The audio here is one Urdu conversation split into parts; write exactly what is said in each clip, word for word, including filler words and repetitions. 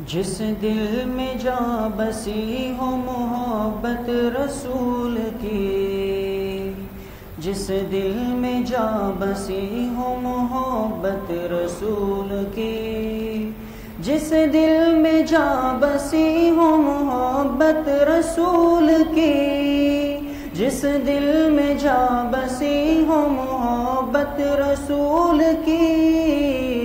جس دل میں جا بسی ہو محبت رسول کی، جس دل میں جا بسی ہو محبت رسول کی، جس دل میں جا بسی ہو محبت رسول کی، جس دل میں جا بسی ہو محبت رسول کی،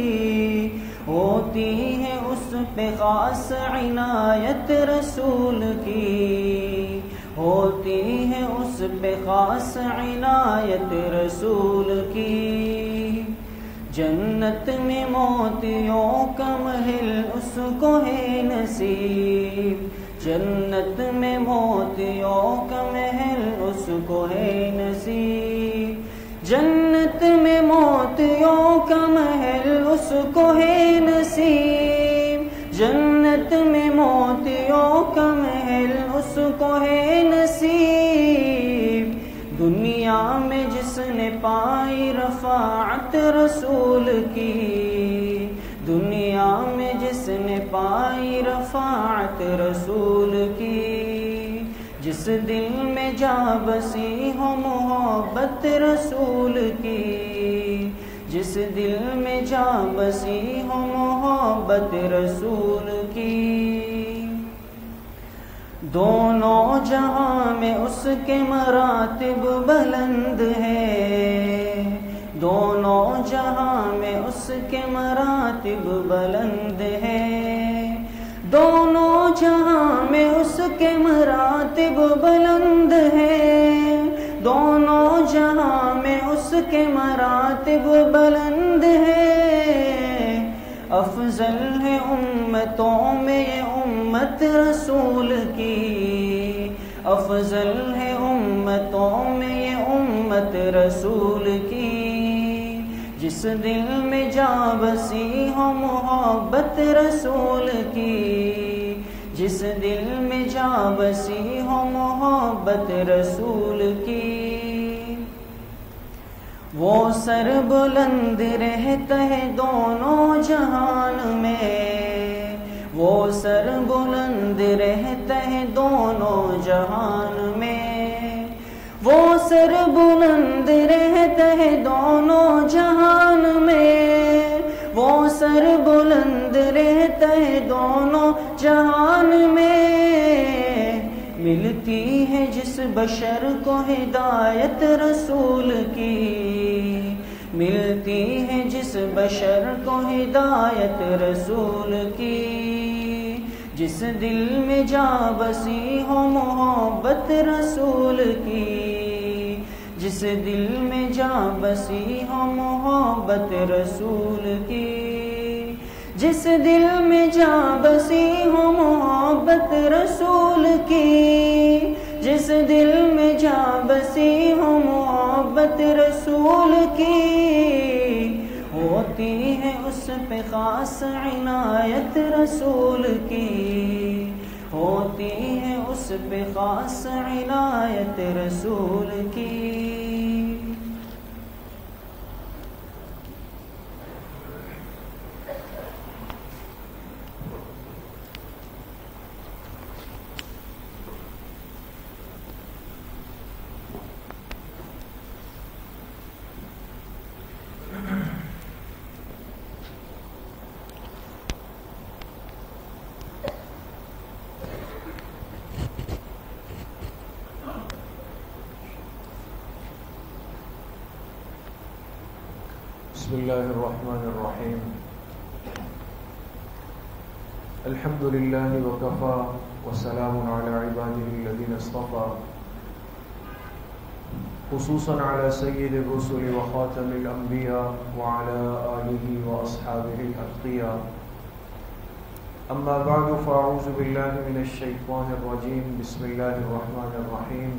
ہوتی ہے اس پہ خاص عنایت رسول کی، ہوتی ہے اس پہ خاص عنایت رسول کی۔ جنت میں موتیوں کا محل اس کو ہے نصیب، جنت میں موتیوں کا محل اس کو ہے نصیب، جنت میں موتیوں کا محل اس کو ہے نصیب، جنت میں موتیوں کا محل اس کو ہے نصیب۔ دنیا میں جس نے پائی رفاعت رسول کی، دنیا میں جس نے پائی رفاعت رسول کی، جس دل میں جا بسی ہو محبت رسول کی، جس دل میں جا بسی ہو محبت رسول کی، دونوں جہاں میں اس کے مراتب بلند ہیں، دونوں جہاں میں اس کے مراتب بلند ہیں، دونوں جہاں میں اس کے مراتب بلند ہیں، دونوں جہاں میں اس کے مراتب بلند ہیں۔ افضل ہے امتوں میں یہ امت رسول کی، افضل ہے امتوں میں یہ امت رسول کی، جس دل میں جا بسی ہو محبت رسول کی، جس دل میں جا بسی ہو محبت رسول کی، وہ سر بلند رہتا ہے دونوں جہان میں، وہ سر بلند رہتا ہے دونوں جہان میں، وہ سر بلند رہتا ہے دونوں جہان میں، وہ سر بلند رہتا ہے دونوں جہان میں۔ ملتی ہے جس بشر کو ہدایت رسول کی، ملتی ہے جس بشر کو ہدایت رسول کی، جس دل میں جا بسی ہو محبت رسول کی، جس دل میں جا بسی ہو محبت رسول کی، جس دل میں جا بسی ہو محبت رسول کی، جس دل میں جا بسی ہو محبت رسول کی، ہوتی ہے اس پہ خاص عنایت رسول کی، ہوتی ہے اس پہ خاص عنایت رسول کی۔ بسم اللہ الرحمن الرحیم، الحمد للہ وکفا وسلام علی عبادہ الذین اصطفى، خصوصا علی سید الرسل وخاتم الانبیاء وعلی آلہ واصحابہ الاتقیاء، اما بعد فاعوذ باللہ من الشیطان الرجیم، بسم اللہ الرحمن الرحیم،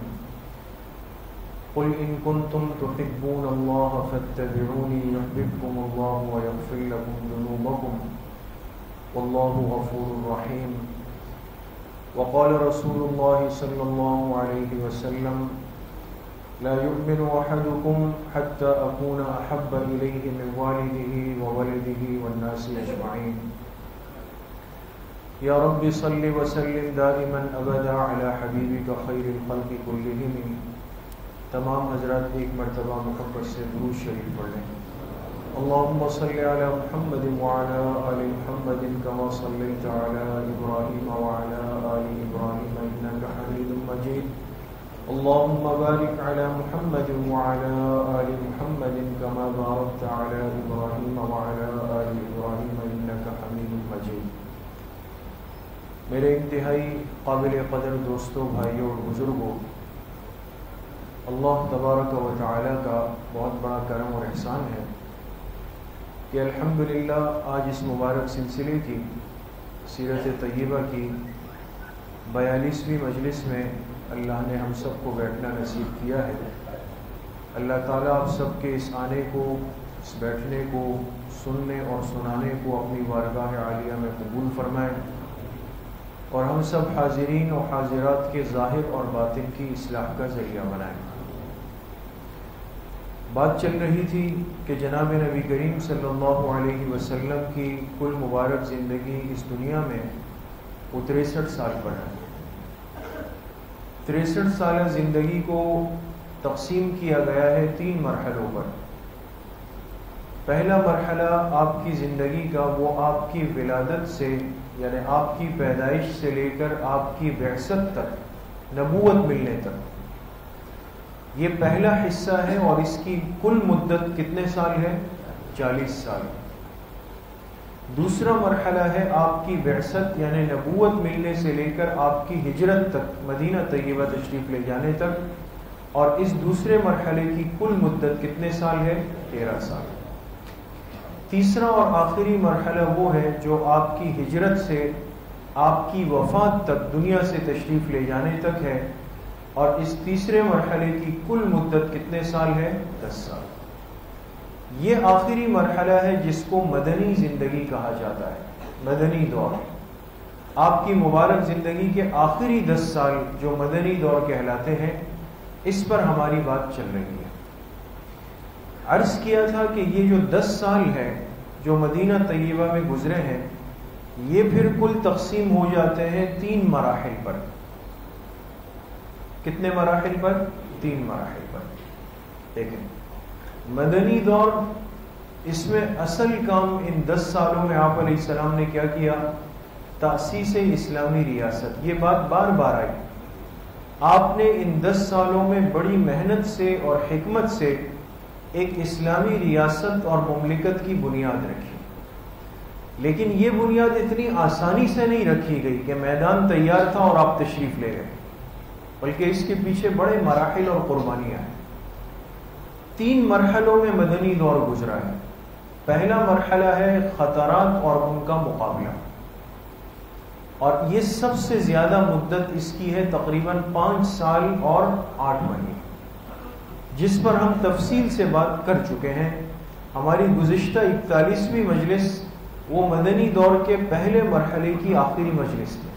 قل إن كنتم تحبون الله فاتبعوني يحببكم الله ويغفر لكم ذنوبكم والله غفور رحيم۔ وقال رسول الله صلى الله عليه وسلم لا يؤمن أحدكم حتى أكون أحب إليه من والده وولده والناس أجمعين۔ یا رب صلی وسلم دائما ابدا علی حبیبک خیر الخلق کلہم۔ تمام حضرات ایک مرتبہ محبت سے درود شریف پڑھ لیں۔ اللہم صلی علی محمد وعلی آل محمد کما صلیت علی ابراہیم وعلی آل ابراہیم انک حمید مجید۔ اللہم بارک علی محمد وعلی آل محمد کما بارکت علی ابراہیم وعلی آل ابراہیم انک حمید مجید۔ میرے انتہائی قابل قدر دوستوں، بھائیوں اور بزرگوں، اللہ تبارک و تعالی کا بہت بڑا کرم اور احسان ہے کہ الحمدللہ آج اس مبارک سلسلے کی سیرت طیبہ کی بیالیسویں مجلس میں اللہ نے ہم سب کو بیٹھنا نصیب کیا ہے۔ اللہ تعالیٰ آپ سب کے اس آنے کو، اس بیٹھنے کو، سننے اور سنانے کو اپنی بارگاہ عالیہ میں قبول فرمائے اور ہم سب حاضرین و حاضرات کے ظاہر اور باطن کی اصلاح کا ذریعہ بنائیں۔ بات چل رہی تھی کہ جناب نبی کریم صلی اللہ علیہ وسلم کی کل مبارک زندگی اس دنیا میں وہ تریسٹھ سال پر ہے۔ تریسٹھ سالہ زندگی کو تقسیم کیا گیا ہے تین مرحلوں پر۔ پہلا مرحلہ آپ کی زندگی کا وہ آپ کی ولادت سے، یعنی آپ کی پیدائش سے لے کر آپ کی بعثت تک، نبوت ملنے تک، یہ پہلا حصہ ہے اور اس کی کل مدت کتنے سال ہے؟ چالیس سال۔ دوسرا مرحلہ ہے آپ کی بعثت یعنی نبوت ملنے سے لے کر آپ کی ہجرت تک، مدینہ طیبہ تشریف لے جانے تک، اور اس دوسرے مرحلے کی کل مدت کتنے سال ہے؟ تیرہ سال۔ تیسرا اور آخری مرحلہ وہ ہے جو آپ کی ہجرت سے آپ کی وفات تک، دنیا سے تشریف لے جانے تک ہے، اور اس تیسرے مرحلے کی کل مدت کتنے سال ہے؟ دس سال۔ یہ آخری مرحلہ ہے جس کو مدنی زندگی کہا جاتا ہے، مدنی دور۔ آپ کی مبارک زندگی کے آخری دس سال جو مدنی دور کہلاتے ہیں، اس پر ہماری بات چل رہی ہے۔ عرض کیا تھا کہ یہ جو دس سال ہے جو مدینہ طیبہ میں گزرے ہیں، یہ پھر کل تقسیم ہو جاتے ہیں تین مراحل پر۔ کتنے مراحل پر؟ تین مراحل پر۔ دیکھیں، مدنی دور، اس میں اصل کام ان دس سالوں میں آپ علیہ السلام نے کیا کیا؟ تأسیس اسلامی ریاست۔ یہ بات بار بار آئی۔ آپ نے ان دس سالوں میں بڑی محنت سے اور حکمت سے ایک اسلامی ریاست اور مملکت کی بنیاد رکھی، لیکن یہ بنیاد اتنی آسانی سے نہیں رکھی گئی کہ میدان تیار تھا اور آپ تشریف لے گئے، بلکہ اس کے پیچھے بڑے مراحل اور قربانیاں ہیں۔ تین مرحلوں میں مدنی دور گزرا ہے۔ پہلا مرحلہ ہے خطرات اور ان کا مقابلہ، اور یہ سب سے زیادہ مدت اس کی ہے، تقریباً پانچ سال اور آٹھ مہینے، جس پر ہم تفصیل سے بات کر چکے ہیں۔ ہماری گزشتہ اکتالیسویں مجلس وہ مدنی دور کے پہلے مرحلے کی آخری مجلس تھی،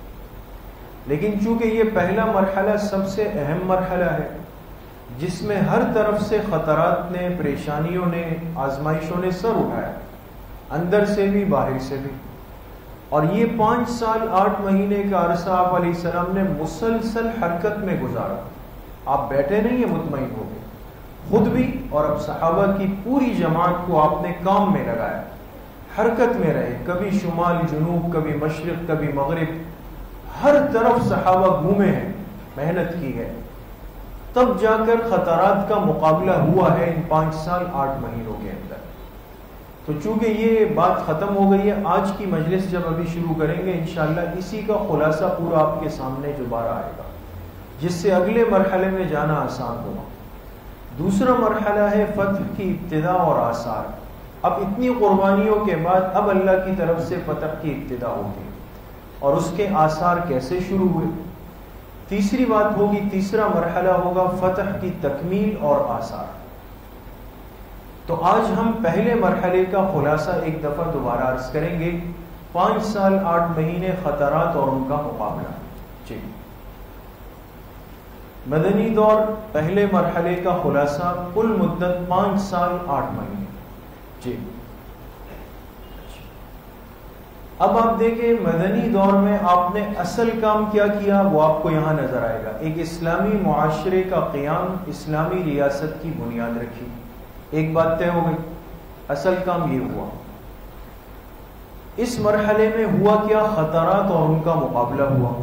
لیکن چونکہ یہ پہلا مرحلہ سب سے اہم مرحلہ ہے، جس میں ہر طرف سے خطرات نے، پریشانیوں نے، آزمائشوں نے سر اٹھایا، اندر سے بھی باہر سے بھی، اور یہ پانچ سال آٹھ مہینے کا عرصہ آپ علیہ السلام نے مسلسل حرکت میں گزارا۔ آپ بیٹھے نہیں ہیں مطمئن ہو گئے، خود بھی اور اب صحابہ کی پوری جماعت کو آپ نے کام میں لگایا، حرکت میں رہے، کبھی شمال جنوب، کبھی مشرق، کبھی مغرب، ہر طرف صحابہ گھومے ہیں، محنت کی ہے، تب جا کر خطرات کا مقابلہ ہوا ہے ان پانچ سال آٹھ مہینوں کے اندر۔ تو چونکہ یہ بات ختم ہو گئی ہے، آج کی مجلس جب ابھی شروع کریں گے انشاءاللہ اسی کا خلاصہ پورا آپ کے سامنے دوبارہ آئے گا، جس سے اگلے مرحلے میں جانا آسان ہوگا۔ دوسرا مرحلہ ہے فتح کی ابتدا اور آثار۔ اب اتنی قربانیوں کے بعد اب اللہ کی طرف سے فتح کی ابتدا ہوگی، اور اس کے آثار کیسے شروع ہوئے۔ تیسری بات ہوگی، تیسرا مرحلہ ہوگا فتح کی تکمیل اور آثار۔ تو آج ہم پہلے مرحلے کا خلاصہ ایک دفعہ دوبارہ عرض کریں گے، پانچ سال آٹھ مہینے خطرات اور ان کا مقابلہ۔ جی، مدنی دور پہلے مرحلے کا خلاصہ، کل مدت پانچ سال آٹھ مہینے۔ جی، اب آپ دیکھیں مدنی دور میں آپ نے اصل کام کیا کیا وہ آپ کو یہاں نظر آئے گا. ایک اسلامی معاشرے کا قیام، اسلامی ریاست کی بنیاد رکھی. ایک بات طے ہو گئی، اصل کام یہ ہوا. اس مرحلے میں ہوا کیا؟ خطرات اور ان کا مقابلہ ہوا.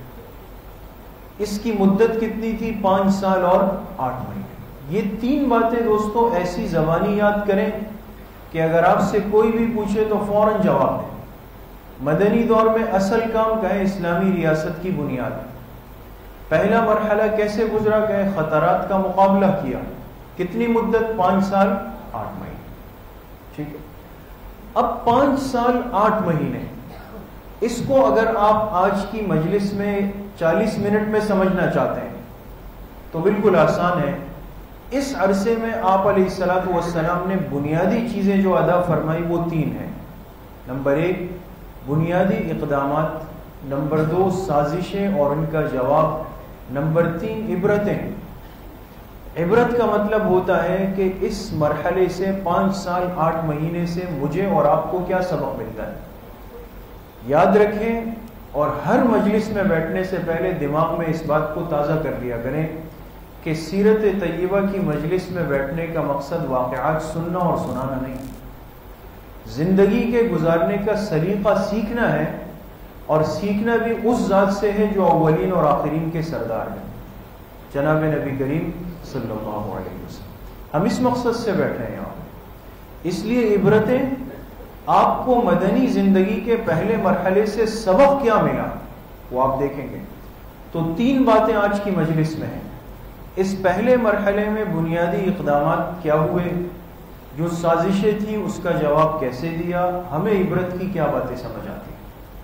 اس کی مدت کتنی تھی؟ پانچ سال اور آٹھ مہینے. یہ تین باتیں دوستو ایسی زبانی یاد کریں کہ اگر آپ سے کوئی بھی پوچھے تو فوراً جواب دیں. مدنی دور میں اصل کام کہیں اسلامی ریاست کی بنیاد. پہلا مرحلہ کیسے گزرا؟ کہ خطرات کا مقابلہ کیا. کتنی مدت؟ پانچ سال آٹھ مہینے. ٹھیک ہے. اب پانچ سال آٹھ مہینے اس کو اگر آپ آج کی مجلس میں چالیس منٹ میں سمجھنا چاہتے ہیں تو بالکل آسان ہے. اس عرصے میں آپ علیہ الصلوۃ والسلام نے بنیادی چیزیں جو ادا فرمائی وہ تین ہیں. نمبر ایک بنیادی اقدامات، نمبر دو سازشیں اور ان کا جواب، نمبر تین عبرتیں. عبرت کا مطلب ہوتا ہے کہ اس مرحلے سے پانچ سال آٹھ مہینے سے مجھے اور آپ کو کیا سبق ملتا ہے. یاد رکھیں اور ہر مجلس میں بیٹھنے سے پہلے دماغ میں اس بات کو تازہ کر لیا کریں کہ سیرت طیبہ کی مجلس میں بیٹھنے کا مقصد واقعات سننا اور سنانا نہیں. زندگی کے گزارنے کا سلیقہ سیکھنا ہے، اور سیکھنا بھی اس ذات سے ہے جو اولین اور آخرین کے سردار ہیں، جناب نبی کریم صلی اللہ علیہ وسلم. ہم اس مقصد سے بیٹھے ہیں یہاں. اس لیے عبرتیں آپ کو مدنی زندگی کے پہلے مرحلے سے سبق کیا ملا وہ آپ دیکھیں گے. تو تین باتیں آج کی مجلس میں ہیں. اس پہلے مرحلے میں بنیادی اقدامات کیا ہوئے، جو سازشیں تھیں اس کا جواب کیسے دیا، ہمیں عبرت کی کیا باتیں سمجھ آتی.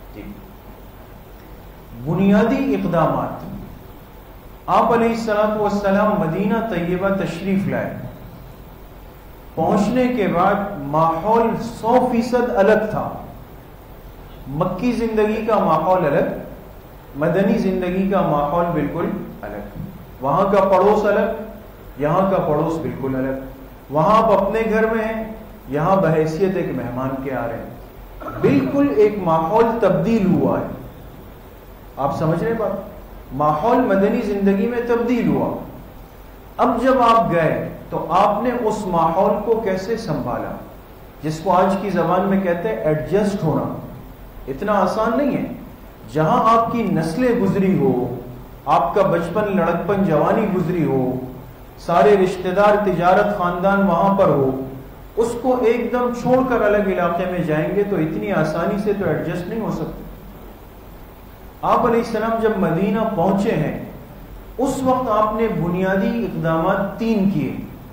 بنیادی اقدامات. آپ علیہ الصلوۃ والسلام مدینہ طیبہ تشریف لائے. پہنچنے کے بعد ماحول سو فیصد الگ تھا. مکی زندگی کا ماحول الگ، مدنی زندگی کا ماحول بالکل الگ. وہاں کا پڑوس الگ، یہاں کا پڑوس بالکل الگ. وہاں آپ اپنے گھر میں ہیں، یہاں بحیثیت ایک مہمان کے آ رہے ہیں. بالکل ایک ماحول تبدیل ہوا ہے. آپ سمجھ رہے بات؟ ماحول مدنی زندگی میں تبدیل ہوا. اب جب آپ گئے تو آپ نے اس ماحول کو کیسے سنبھالا، جس کو آج کی زبان میں کہتے ہیں ایڈجسٹ ہونا. اتنا آسان نہیں ہے. جہاں آپ کی نسلیں گزری ہو، آپ کا بچپن لڑکپن جوانی گزری ہو، سارے رشتہ دار تجارت خاندان وہاں پر ہو، اس کو ایک دم چھوڑ کر الگ علاقے میں جائیں گے تو اتنی آسانی سے تو ایڈجسٹ نہیں ہو سکتے. آپ علیہ السلام جب مدینہ پہنچے ہیں اس وقت آپ نے بنیادی اقدامات تین کیے.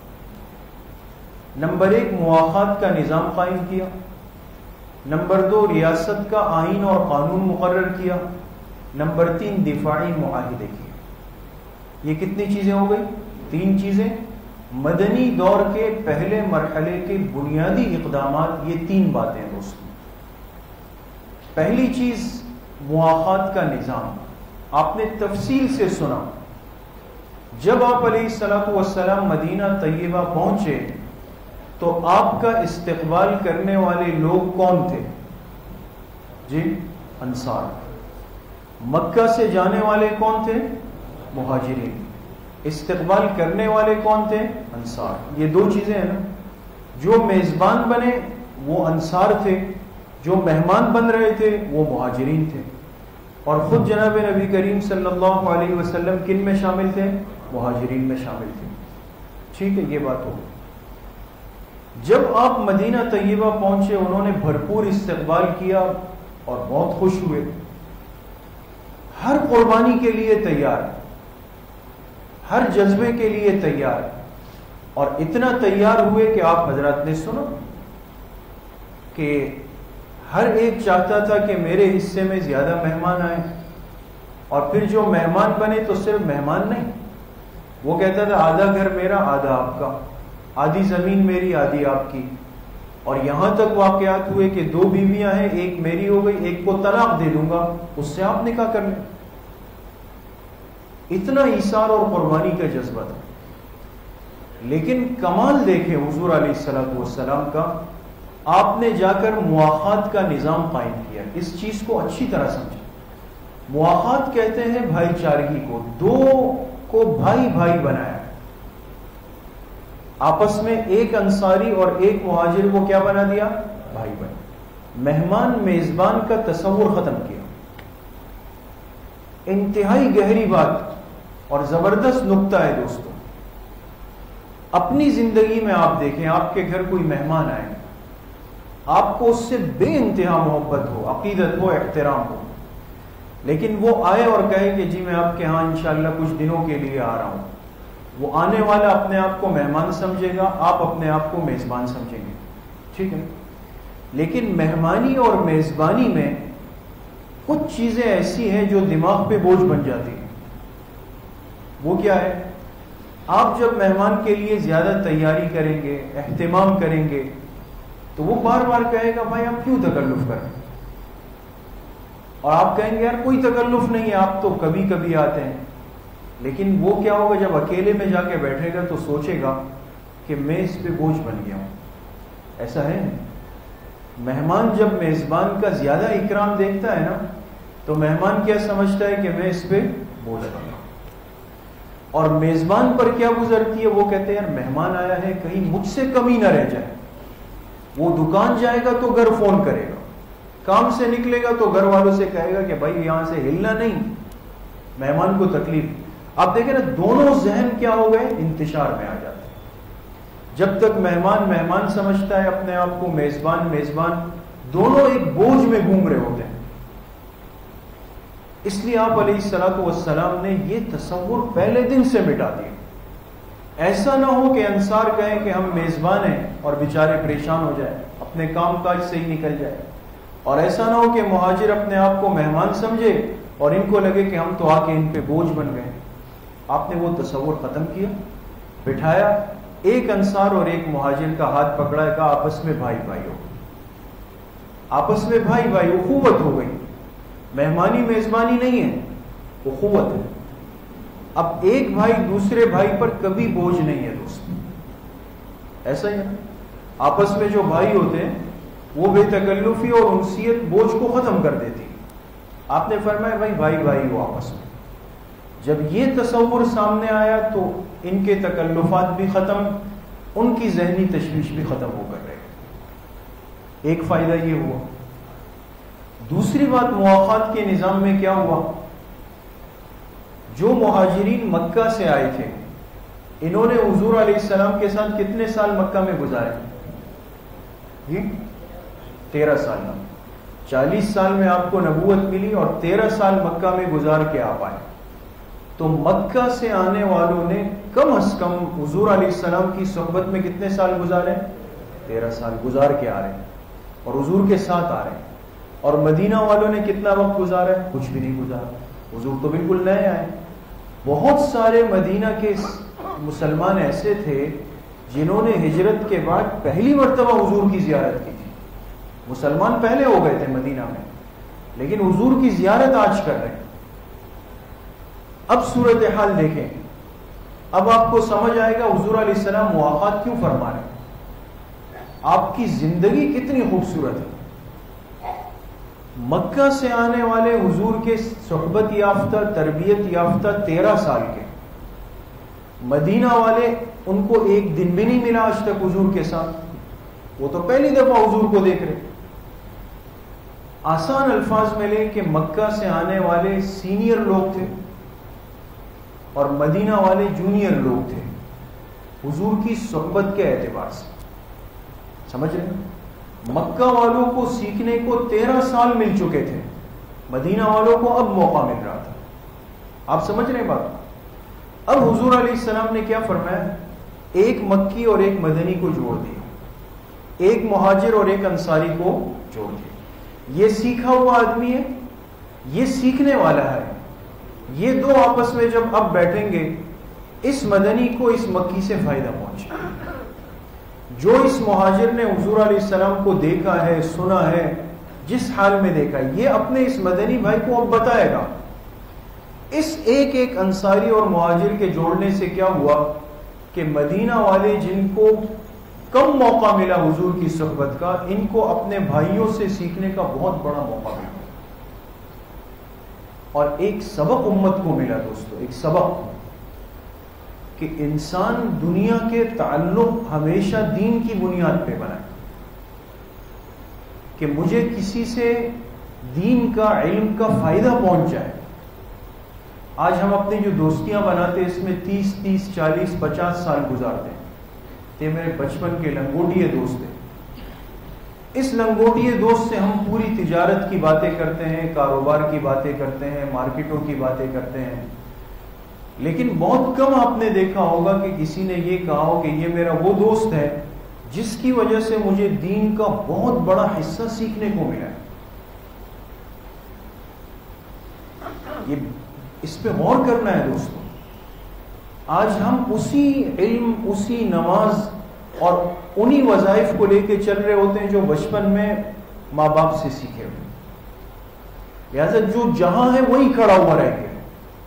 نمبر ایک مواخات کا نظام قائم کیا. نمبر دو ریاست کا آئین اور قانون مقرر کیا. نمبر تین دفاعی معاہدے کیے. یہ کتنی چیزیں ہو گئی؟ تین چیزیں. مدنی دور کے پہلے مرحلے کے بنیادی اقدامات یہ تین باتیں دوستوں. پہلی چیز مواخات کا نظام. آپ نے تفصیل سے سنا. جب آپ علیہ الصلوۃ والسلام مدینہ طیبہ پہنچے تو آپ کا استقبال کرنے والے لوگ کون تھے؟ جی انصار. مکہ سے جانے والے کون تھے؟ مہاجرین. استقبال کرنے والے کون تھے؟ انصار. یہ دو چیزیں ہیں نا. جو میزبان بنے وہ انصار تھے، جو مہمان بن رہے تھے وہ مہاجرین تھے. اور خود جناب نبی کریم صلی اللہ علیہ وسلم کن میں شامل تھے؟ مہاجرین میں شامل تھے. ٹھیک ہے، یہ بات ہوگی. جب آپ مدینہ طیبہ پہنچے انہوں نے بھرپور استقبال کیا اور بہت خوش ہوئے. ہر قربانی کے لیے تیار، ہر جذبے کے لیے تیار. اور اتنا تیار ہوئے کہ آپ حضرات نے سنا کہ ہر ایک چاہتا تھا کہ میرے حصے میں زیادہ مہمان آئے، اور پھر جو مہمان بنے تو صرف مہمان نہیں، وہ کہتا تھا آدھا گھر میرا آدھا آپ کا، آدھی زمین میری آدھی آپ کی. اور یہاں تک واقعات ہوئے کہ دو بیویاں ہیں، ایک میری ہو گئی، ایک کو طلاق دے دوں گا، اس سے آپ نکاح کر لیں. اتنا ایثار اور قربانی کا جذبہ تھا. لیکن کمال دیکھیں حضور علیہ الصلوۃ والسلام کا آپ نے جا کر مواخات کا نظام قائم کیا. اس چیز کو اچھی طرح سمجھیں. مواخات کہتے ہیں بھائی چارگی کو. دو کو بھائی بھائی بنایا, آپس میں ایک انصاری اور ایک مہاجر کو کیا بنا دیا؟ بھائی بنا. مہمان میزبان کا تصور ختم کیا. انتہائی گہری بات اور زبردست نکتہ ہے دوستوں. اپنی زندگی میں آپ دیکھیں, آپ کے گھر کوئی مہمان آئے, آپ کو اس سے بے انتہا محبت ہو, عقیدت ہو, احترام ہو, لیکن وہ آئے اور کہے کہ جی میں آپ کے ہاں انشاءاللہ کچھ دنوں کے لیے آ رہا ہوں. وہ آنے والا اپنے آپ کو مہمان سمجھے گا, آپ اپنے آپ کو میزبان سمجھیں گے, ٹھیک ہے. لیکن مہمانی اور میزبانی میں کچھ چیزیں ایسی ہیں جو دماغ پہ بوجھ بن جاتی ہیں. وہ کیا ہے؟ آپ جب مہمان کے لیے زیادہ تیاری کریں گے, اہتمام کریں گے, تو وہ بار بار کہے گا بھائی آپ کیوں تکلف کریں, اور آپ کہیں گے یار کوئی تکلف نہیں ہے, آپ تو کبھی کبھی آتے ہیں. لیکن وہ کیا ہوگا, جب اکیلے میں جا کے بیٹھے گا تو سوچے گا کہ میں اس پہ بوجھ بن گیا ہوں. ایسا ہے نہیں. مہمان جب میزبان کا زیادہ اکرام دیکھتا ہے نا, تو مہمان کیا سمجھتا ہے کہ میں اس پہ بوجھ بن گیا. اور میزبان پر کیا گزرتی ہے, وہ کہتے ہیں یار مہمان آیا ہے, کہیں مجھ سے کمی نہ رہ جائے. وہ دکان جائے گا تو گھر فون کرے گا, کام سے نکلے گا تو گھر والوں سے کہے گا کہ بھائی یہاں سے ہلنا نہیں, مہمان کو تکلیف. آپ دیکھیں نا, دونوں ذہن کیا ہو گئے, انتشار میں آ جاتے ہیں. جب تک مہمان مہمان سمجھتا ہے اپنے آپ کو, میزبان میزبان, دونوں ایک بوجھ میں گھوم رہے ہوتے ہیں. اس لیے آپ علیہ الصلوۃ والسلام نے یہ تصور پہلے دن سے مٹا دیا. ایسا نہ ہو کہ انصار کہیں کہ ہم میزبان ہیں اور بیچارے پریشان ہو جائیں, اپنے کام کاج سے ہی نکل جائے. اور ایسا نہ ہو کہ مہاجر اپنے آپ کو مہمان سمجھے اور ان کو لگے کہ ہم تو آ کے ان پہ بوجھ بن گئے. آپ نے وہ تصور ختم کیا, بٹھایا, ایک انصار اور ایک مہاجر کا ہاتھ پکڑا, کہا آپس میں بھائی بھائی ہو, آپس میں بھائی بھائی, اخوت ہو گئی. مہمانی میزبانی نہیں ہے, اخوت ہے. اب ایک بھائی دوسرے بھائی پر کبھی بوجھ نہیں ہے دوست. ایسا ہی ہے, آپس میں جو بھائی ہوتے ہیں وہ بے تکلفی اور انسیت بوجھ کو ختم کر دیتی. آپ نے فرمایا بھائی بھائی بھائی ہو آپس میں. جب یہ تصور سامنے آیا تو ان کے تکلفات بھی ختم, ان کی ذہنی تشویش بھی ختم ہو کر رہے. ایک فائدہ یہ ہوا. دوسری بات, مواخات کے نظام میں کیا ہوا, جو مہاجرین مکہ سے آئے تھے, انہوں نے حضور علیہ السلام کے ساتھ کتنے سال مکہ میں گزارے؟ جی تیرہ سال. چالیس سال میں آپ کو نبوت ملی اور تیرہ سال مکہ میں گزار کے آپ آئے. تو مکہ سے آنے والوں نے کم از کم حضور علیہ السلام کی صحبت میں کتنے سال گزارے؟ تیرہ سال گزار کے آ رہے ہیں اور حضور کے ساتھ آ رہے ہیں. اور مدینہ والوں نے کتنا وقت گزارا ہے؟ کچھ بھی نہیں گزارا. حضور تو بالکل نئے آئے. بہت سارے مدینہ کے مسلمان ایسے تھے جنہوں نے ہجرت کے بعد پہلی مرتبہ حضور کی زیارت کی تھی. مسلمان پہلے ہو گئے تھے مدینہ میں, لیکن حضور کی زیارت آج کر رہے ہیں. اب صورتحال دیکھیں, اب آپ کو سمجھ آئے گا حضور علیہ السلام مواخات کیوں فرما رہے ہیں. آپ کی زندگی کتنی خوبصورت ہے. مکہ سے آنے والے حضور کے صحبت یافتہ, تربیت یافتہ تیرہ سال کے, مدینہ والے ان کو ایک دن بھی نہیں ملا آج تک حضور کے ساتھ. وہ تو پہلی دفعہ حضور کو دیکھ رہے. آسان الفاظ میں لیں کہ مکہ سے آنے والے سینئر لوگ تھے اور مدینہ والے جونیئر لوگ تھے حضور کی صحبت کے اعتبار سے. سمجھ رہے ہیں؟ مکہ والوں کو سیکھنے کو تیرہ سال مل چکے تھے, مدینہ والوں کو اب موقع مل رہا تھا. آپ سمجھ رہے ہیں بات؟ اب حضور علیہ السلام نے کیا فرمایا, ایک مکی اور ایک مدنی کو جوڑ دیا, ایک مہاجر اور ایک انصاری کو جوڑ دیا. یہ سیکھا ہوا آدمی ہے, یہ سیکھنے والا ہے. یہ دو آپس میں جب اب بیٹھیں گے, اس مدنی کو اس مکی سے فائدہ پہنچے. جو اس مہاجر نے حضور علیہ السلام کو دیکھا ہے, سنا ہے, جس حال میں دیکھا ہے, یہ اپنے اس مدنی بھائی کو اب بتائے گا. اس ایک ایک انصاری اور مہاجر کے جوڑنے سے کیا ہوا کہ مدینہ والے جن کو کم موقع ملا حضور کی صحبت کا، ان کو اپنے بھائیوں سے سیکھنے کا بہت بڑا موقع ملا، اور ایک سبق امت کو ملا دوستو، ایک سبق کہ انسان دنیا کے تعلق ہمیشہ دین کی بنیاد پہ بنائے، کہ مجھے کسی سے دین کا علم کا فائدہ پہنچ جائے۔ آج ہم اپنی جو دوستیاں بناتے ہیں اس میں تیس تیس چالیس پچاس سال گزارتے ہیں، یہ میرے بچپن کے لنگوٹیے دوست ہیں، اس لنگوٹیے دوست سے ہم پوری تجارت کی باتیں کرتے ہیں، کاروبار کی باتیں کرتے ہیں، مارکیٹوں کی باتیں کرتے ہیں، لیکن بہت کم آپ نے دیکھا ہوگا کہ کسی نے یہ کہا ہو کہ یہ میرا وہ دوست ہے جس کی وجہ سے مجھے دین کا بہت بڑا حصہ سیکھنے کو ملا ہے۔ یہ اس پہ غور کرنا ہے دوستوں۔ آج ہم اسی علم، اسی نماز اور انہی وظائف کو لے کے چل رہے ہوتے ہیں جو بچپن میں ماں باپ سے سیکھے ہوئے، لہذا جو جہاں ہے وہی کھڑا ہوا رہ گیا۔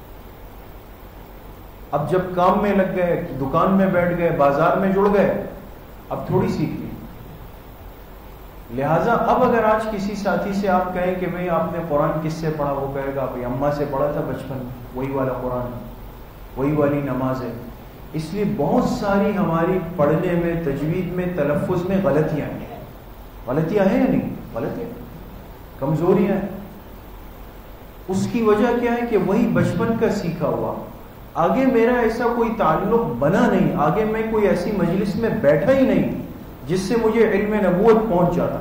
اب جب کام میں لگ گئے، دکان میں بیٹھ گئے، بازار میں جڑ گئے، اب تھوڑی سیکھ لی۔ لہٰذا اب اگر آج کسی ساتھی سے آپ کہیں کہ بھئی آپ نے قرآن کس سے پڑھا، وہ کہے گا بھئی اماں سے پڑھا تھا بچپن میں، وہی والا قرآن، وہی والی نماز ہے۔ اس لیے بہت ساری ہماری پڑھنے میں، تجوید میں، تلفظ میں غلطیاں ہیں۔ غلطیاں ہیں یا نہیں؟ غلطیاں، کمزوریاں ہیں۔ اس کی وجہ کیا ہے کہ وہی بچپن کا سیکھا ہوا، آگے میرا ایسا کوئی تعلق بنا نہیں، آگے میں کوئی ایسی مجلس میں بیٹھا ہی نہیں جس سے مجھے علم نبوت پہنچ جاتا۔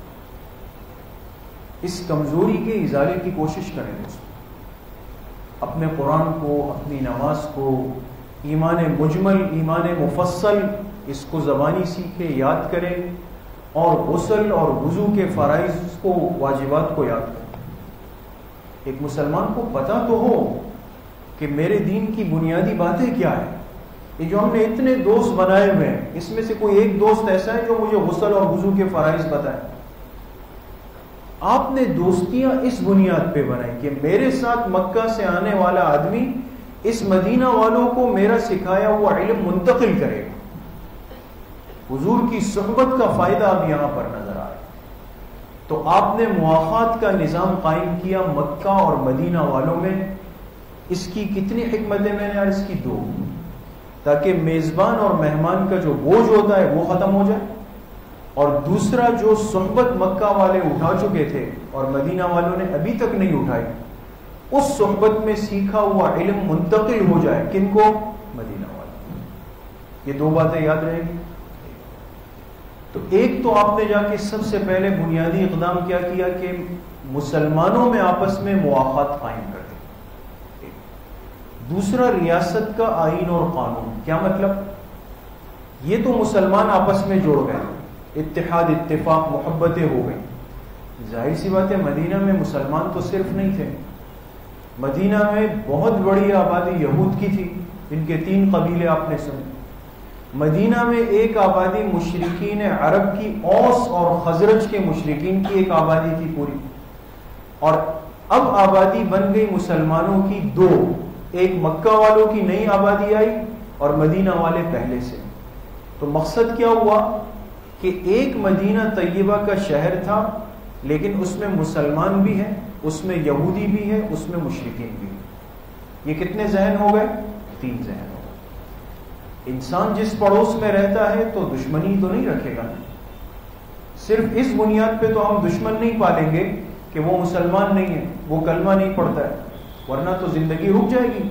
اس کمزوری کے ازالے کی کوشش کریں دوستوں، اپنے قرآن کو، اپنی نماز کو، ایمان مجمل، ایمان مفصل، اس کو زبانی سیکھیں، یاد کریں، اور غسل اور وضو کے فرائض کو، واجبات کو یاد کریں۔ ایک مسلمان کو پتہ تو ہو کہ میرے دین کی بنیادی باتیں کیا ہیں۔ یہ جو ہم نے اتنے دوست بنائے ہوئے ہیں، اس میں سے کوئی ایک دوست ایسا ہے جو مجھے غسل اور وضو کے فرائض بتائے؟ آپ نے دوستیاں اس بنیاد پہ بنائی کہ میرے ساتھ مکہ سے آنے والا آدمی اس مدینہ والوں کو میرا سکھایا ہوا علم منتقل کرے گا۔ حضور کی صحبت کا فائدہ اب یہاں پر نظر آ رہا ہے۔ تو آپ نے مواخات کا نظام قائم کیا مکہ اور مدینہ والوں میں۔ اس کی کتنی حکمتیں میں نے عرض کی؟ دو، تاکہ میزبان اور مہمان کا جو بوجھ ہوتا ہے وہ ختم ہو جائے، اور دوسرا جو صحبت مکہ والے اٹھا چکے تھے اور مدینہ والوں نے ابھی تک نہیں اٹھائی، اس صحبت میں سیکھا ہوا علم منتقل ہو جائے۔ کن کو؟ مدینہ والوں۔ یہ دو باتیں یاد رہیں گی۔ تو ایک تو آپ نے جا کے سب سے پہلے بنیادی اقدام کیا کیا کہ مسلمانوں میں آپس میں مواخات قائم کر دیں۔ دوسرا، ریاست کا آئین اور قانون۔ کیا مطلب؟ یہ تو مسلمان آپس میں جڑ گئے، اتحاد، اتفاق، محبتیں ہو گئی۔ ظاہر سی بات ہے مدینہ میں مسلمان تو صرف نہیں تھے، مدینہ میں بہت بڑی آبادی یہود کی تھی، ان کے تین قبیلے آپ نے سنے۔ مدینہ میں ایک آبادی مشرکین عرب کی، اوس اور خزرج کے مشرکین کی ایک آبادی تھی پوری، اور اب آبادی بن گئی مسلمانوں کی دو، ایک مکہ والوں کی نئی آبادی آئی اور مدینہ والے پہلے سے۔ تو مقصد کیا ہوا کہ ایک مدینہ طیبہ کا شہر تھا، لیکن اس میں مسلمان بھی ہیں، اس میں یہودی بھی ہے، اس میں مشرکین بھی ہیں۔ یہ کتنے ذہن ہو گئے؟ تین ذہن ہو گئے۔ انسان جس پڑوس میں رہتا ہے تو دشمنی تو نہیں رکھے گا، صرف اس بنیاد پہ تو ہم دشمن نہیں پالیں گے کہ وہ مسلمان نہیں ہے، وہ کلمہ نہیں پڑھتا ہے، ورنہ تو زندگی رک جائے گی۔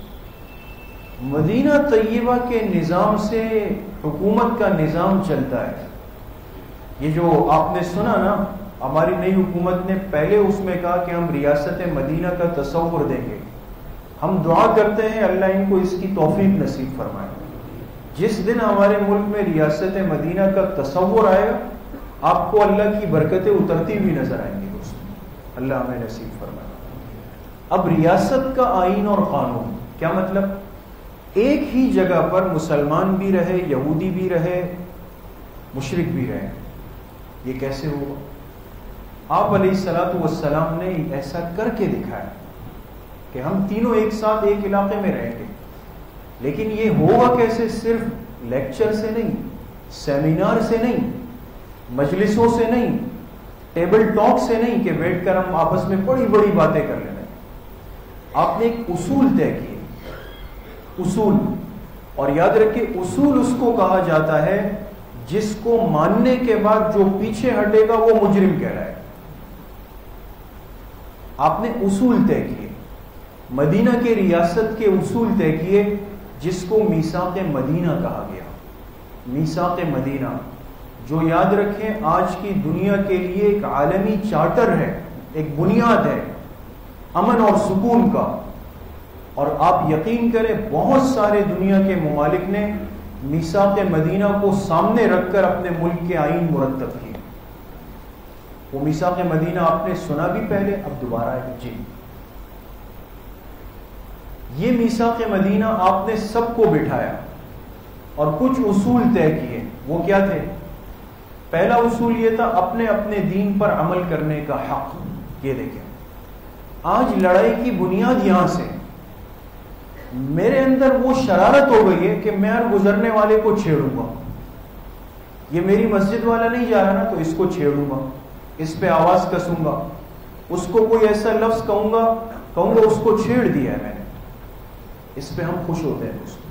مدینہ طیبہ کے نظام سے حکومت کا نظام چلتا ہے۔ یہ جو آپ نے سنا نا، ہماری نئی حکومت نے پہلے اس میں کہا کہ ہم ریاست مدینہ کا تصور دیں گے۔ ہم دعا کرتے ہیں اللہ ان کو اس کی توفیق نصیب فرمائے۔ جس دن ہمارے ملک میں ریاست مدینہ کا تصور آئے گا، آپ کو اللہ کی برکتیں اترتی ہوئی نظر آئیں گی دوستوں، اللہ ہمیں نصیب فرمائے۔ اب ریاست کا آئین اور قانون کیا مطلب؟ ایک ہی جگہ پر مسلمان بھی رہے، یہودی بھی رہے، مشرک بھی رہے۔ یہ کیسے ہوا؟ آپ علیہ الصلوۃ والسلام نے ایسا کر کے دکھایا کہ ہم تینوں ایک ساتھ ایک علاقے میں رہیں گے، لیکن یہ ہوگا کیسے؟ صرف لیکچر سے نہیں، سیمینار سے نہیں، مجلسوں سے نہیں، ٹیبل ٹاک سے نہیں کہ بیٹھ کر ہم آپس میں بڑی بڑی باتیں کر لیں۔ آپ نے ایک اصول طے کیے، اصول، اور یاد رکھیں اصول اس کو کہا جاتا ہے جس کو ماننے کے بعد جو پیچھے ہٹے گا وہ مجرم کہلائے گا۔ آپ نے اصول طے کیے، مدینہ کے ریاست کے اصول طے کیے جس کو میثاق مدینہ کہا گیا۔ میثاق مدینہ جو یاد رکھیں آج کی دنیا کے لیے ایک عالمی چارٹر ہے، ایک بنیاد ہے امن اور سکون کا، اور آپ یقین کریں بہت سارے دنیا کے ممالک نے میثاق مدینہ کو سامنے رکھ کر اپنے ملک کے آئین مرتب کیے۔ وہ میثاق مدینہ آپ نے سنا بھی پہلے، اب دوبارہ ہے جی۔ یہ میثاق مدینہ آپ نے سب کو بٹھایا اور کچھ اصول طے کیے۔ وہ کیا تھے؟ پہلا اصول یہ تھا اپنے اپنے دین پر عمل کرنے کا حق۔ یہ دیکھیں آج لڑائی کی بنیاد یہاں سے، میرے اندر وہ شرارت ہو گئی ہے کہ میں ہر گزرنے والے کو چھیڑوں گا، یہ میری مسجد والا نہیں جا رہا نا تو اس کو چھیڑوں گا، اس پہ آواز کسوں گا، اس کو کوئی ایسا لفظ کہوں گا کہوں گا اس کو چھیڑ دیا ہے میں نے۔ اس پہ ہم خوش ہوتے ہیں دوستوں۔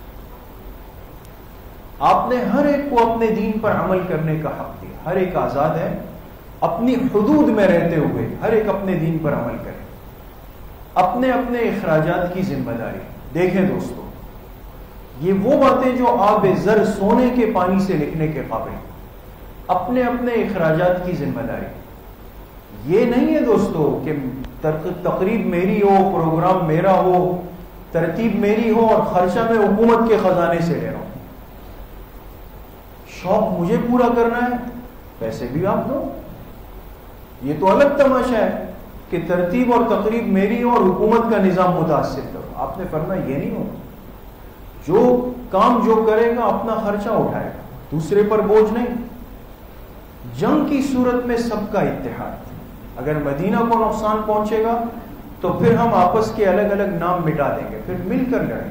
آپ نے ہر ایک کو اپنے دین پر عمل کرنے کا حق دیا، ہر ایک آزاد ہے اپنی حدود میں رہتے ہوئے ہر ایک اپنے دین پر عمل کرے، اپنے اپنے اخراجات کی ذمہ داری۔ دیکھیں دوستو یہ وہ باتیں جو آب زر سونے کے پانی سے لکھنے کے قابل، اپنے اپنے اخراجات کی ذمہ داری۔ یہ نہیں ہے دوستو کہ تقریب میری ہو، پروگرام میرا ہو، ترتیب میری ہو اور خرچہ میں حکومت کے خزانے سے لے رہا ہوں۔ شوق مجھے پورا کرنا ہے، پیسے بھی آپ دو۔ یہ تو الگ تماشا ہے کہ ترتیب اور تقریب میری ہو اور حکومت کا نظام متاثر کرو۔ آپ نے فرمایا یہ نہیں ہوگا، جو کام جو کرے گا اپنا خرچہ اٹھائے گا، دوسرے پر بوجھ نہیں۔ جنگ کی صورت میں سب کا اتحاد، اگر مدینہ کو نقصان پہنچے گا تو پھر ہم آپس کے الگ الگ نام مٹا دیں گے، پھر مل کر لڑیں۔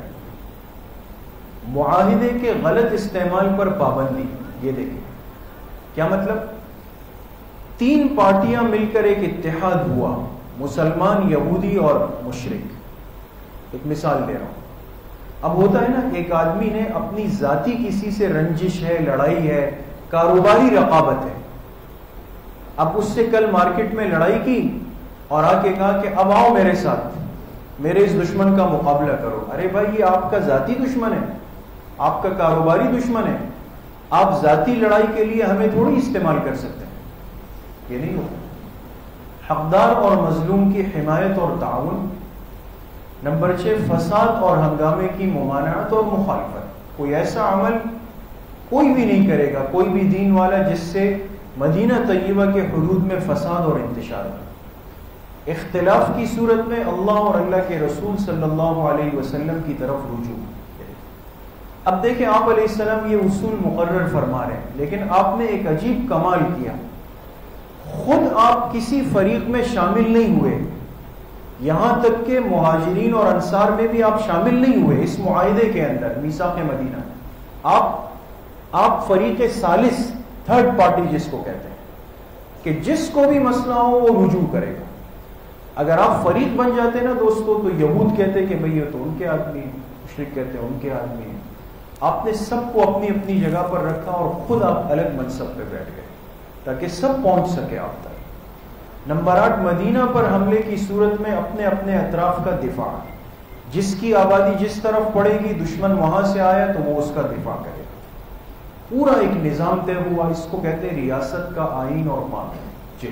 معاہدے کے غلط استعمال پر پابندی۔ یہ دیکھیں کیا مطلب، تین پارٹیاں مل کر ایک اتحاد ہوا، مسلمان، یہودی اور مشرک۔ ایک مثال دے رہا ہوں، اب ہوتا ہے نا ایک آدمی نے اپنی ذاتی کسی سے رنجش ہے، لڑائی ہے، کاروباری رقابت ہے، اب اس سے کل مارکیٹ میں لڑائی کی اور آ کے کہا کہ اب آؤ میرے ساتھ، میرے اس دشمن کا مقابلہ کرو۔ ارے بھائی یہ آپ کا ذاتی دشمن ہے، آپ کا کاروباری دشمن ہے، آپ ذاتی لڑائی کے لیے ہمیں تھوڑی استعمال کر سکتے ہیں، یہ نہیں ہوتا۔ حقدار اور مظلوم کی حمایت اور تعاون۔ نمبر چھ، فساد اور ہنگامے کی ممانعت اور مخالفت۔ کوئی ایسا عمل کوئی بھی نہیں کرے گا، کوئی بھی دین والا، جس سے مدینہ طیبہ کے حدود میں فساد اور انتشار ہو۔ اختلاف کی صورت میں اللہ اور اللہ کے رسول صلی اللہ علیہ وسلم کی طرف رجوع۔ اب دیکھیں آپ علیہ السلام یہ اصول مقرر فرما رہے ہیں، لیکن آپ نے ایک عجیب کمال کیا، خود آپ کسی فریق میں شامل نہیں ہوئے، یہاں تک کہ مہاجرین اور انصار میں بھی آپ شامل نہیں ہوئے اس معاہدے کے اندر، میثاق مدینہ۔ آپ آپ فریق ثالث، تھرڈ پارٹی جس کو کہتے ہیں، کہ جس کو بھی مسئلہ ہو وہ رجوع کرے گا۔ اگر آپ فریق بن جاتے نا دوستو تو یہود کہتے کہ بھئی یہ تو ان کے آدمی ہیں، مشرک کہتے ہیں ان کے آدمی ہیں۔ آپ نے سب کو اپنی اپنی جگہ پر رکھا اور خود آپ الگ منصب پہ بیٹھ گئے تاکہ سب پہنچ سکے آپ تک۔ نمبر آٹھ، مدینہ پر حملے کی صورت میں اپنے اپنے اطراف کا دفاع۔ جس کی آبادی جس طرف پڑے گی، دشمن وہاں سے آیا تو وہ اس کا دفاع کرے گا۔ پورا ایک نظام طے ہوا، اس کو کہتے ہیں ریاست کا آئین اور قانون۔ جی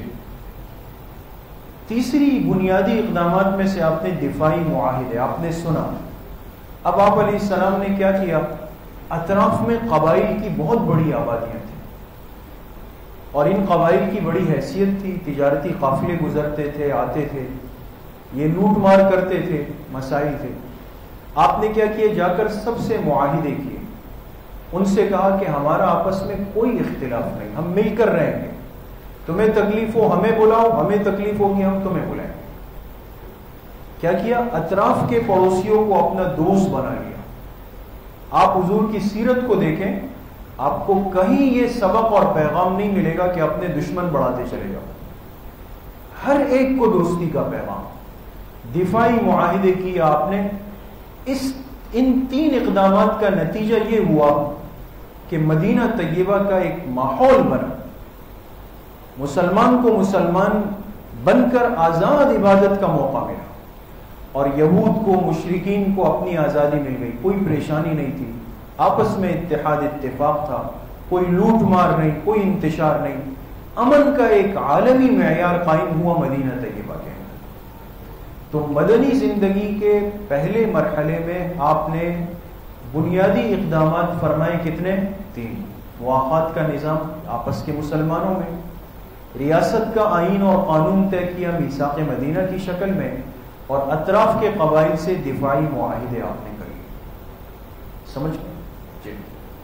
تیسری بنیادی اقدامات میں سے آپ نے دفاعی معاہدے، آپ نے سنا۔ اب آپ علیہ السلام نے کیا کیا، اطراف میں قبائل کی بہت بڑی آبادیاں تھیں اور ان قبائل کی بڑی حیثیت تھی، تجارتی قافلے گزرتے تھے، آتے تھے، یہ لوٹ مار کرتے تھے، مسائل تھے۔ آپ نے کیا کیا، جا کر سب سے معاہدے کیے، ان سے کہا کہ ہمارا آپس میں کوئی اختلاف نہیں، ہم مل کر رہیں گے، تمہیں تکلیف ہو ہمیں بلاؤ، ہمیں تکلیف ہوگی ہم تمہیں بلائیں گے۔ کیا کیا، اطراف کے پڑوسیوں کو اپنا دوست بنا لیا۔ آپ حضور کی سیرت کو دیکھیں، آپ کو کہیں یہ سبق اور پیغام نہیں ملے گا کہ اپنے دشمن بڑھاتے چلے جاؤ. ہر ایک کو دوستی کا پیغام. دفاعی معاہدے کیا آپ نے. اس ان تین اقدامات کا نتیجہ یہ ہوا کہ مدینہ طیبہ کا ایک ماحول بنا. مسلمان کو مسلمان بن کر آزاد عبادت کا موقع ملا، اور یہود کو، مشرکین کو اپنی آزادی مل گئی. کوئی پریشانی نہیں تھی، آپس میں اتحاد اتفاق تھا، کوئی لوٹ مار نہیں، کوئی انتشار نہیں. امن کا ایک عالمی معیار قائم ہوا مدینہ طیبہ کے. تو مدنی زندگی کے پہلے مرحلے میں آپ نے بنیادی اقدامات فرمائے. کتنے؟ تین. مواخات کا نظام آپس کے مسلمانوں میں، ریاست کا آئین اور قانون طے کیا میثاق مدینہ کی شکل میں، اور اطراف کے قبائل سے دفاعی معاہدے آپ نے کر لیے. سمجھ جی.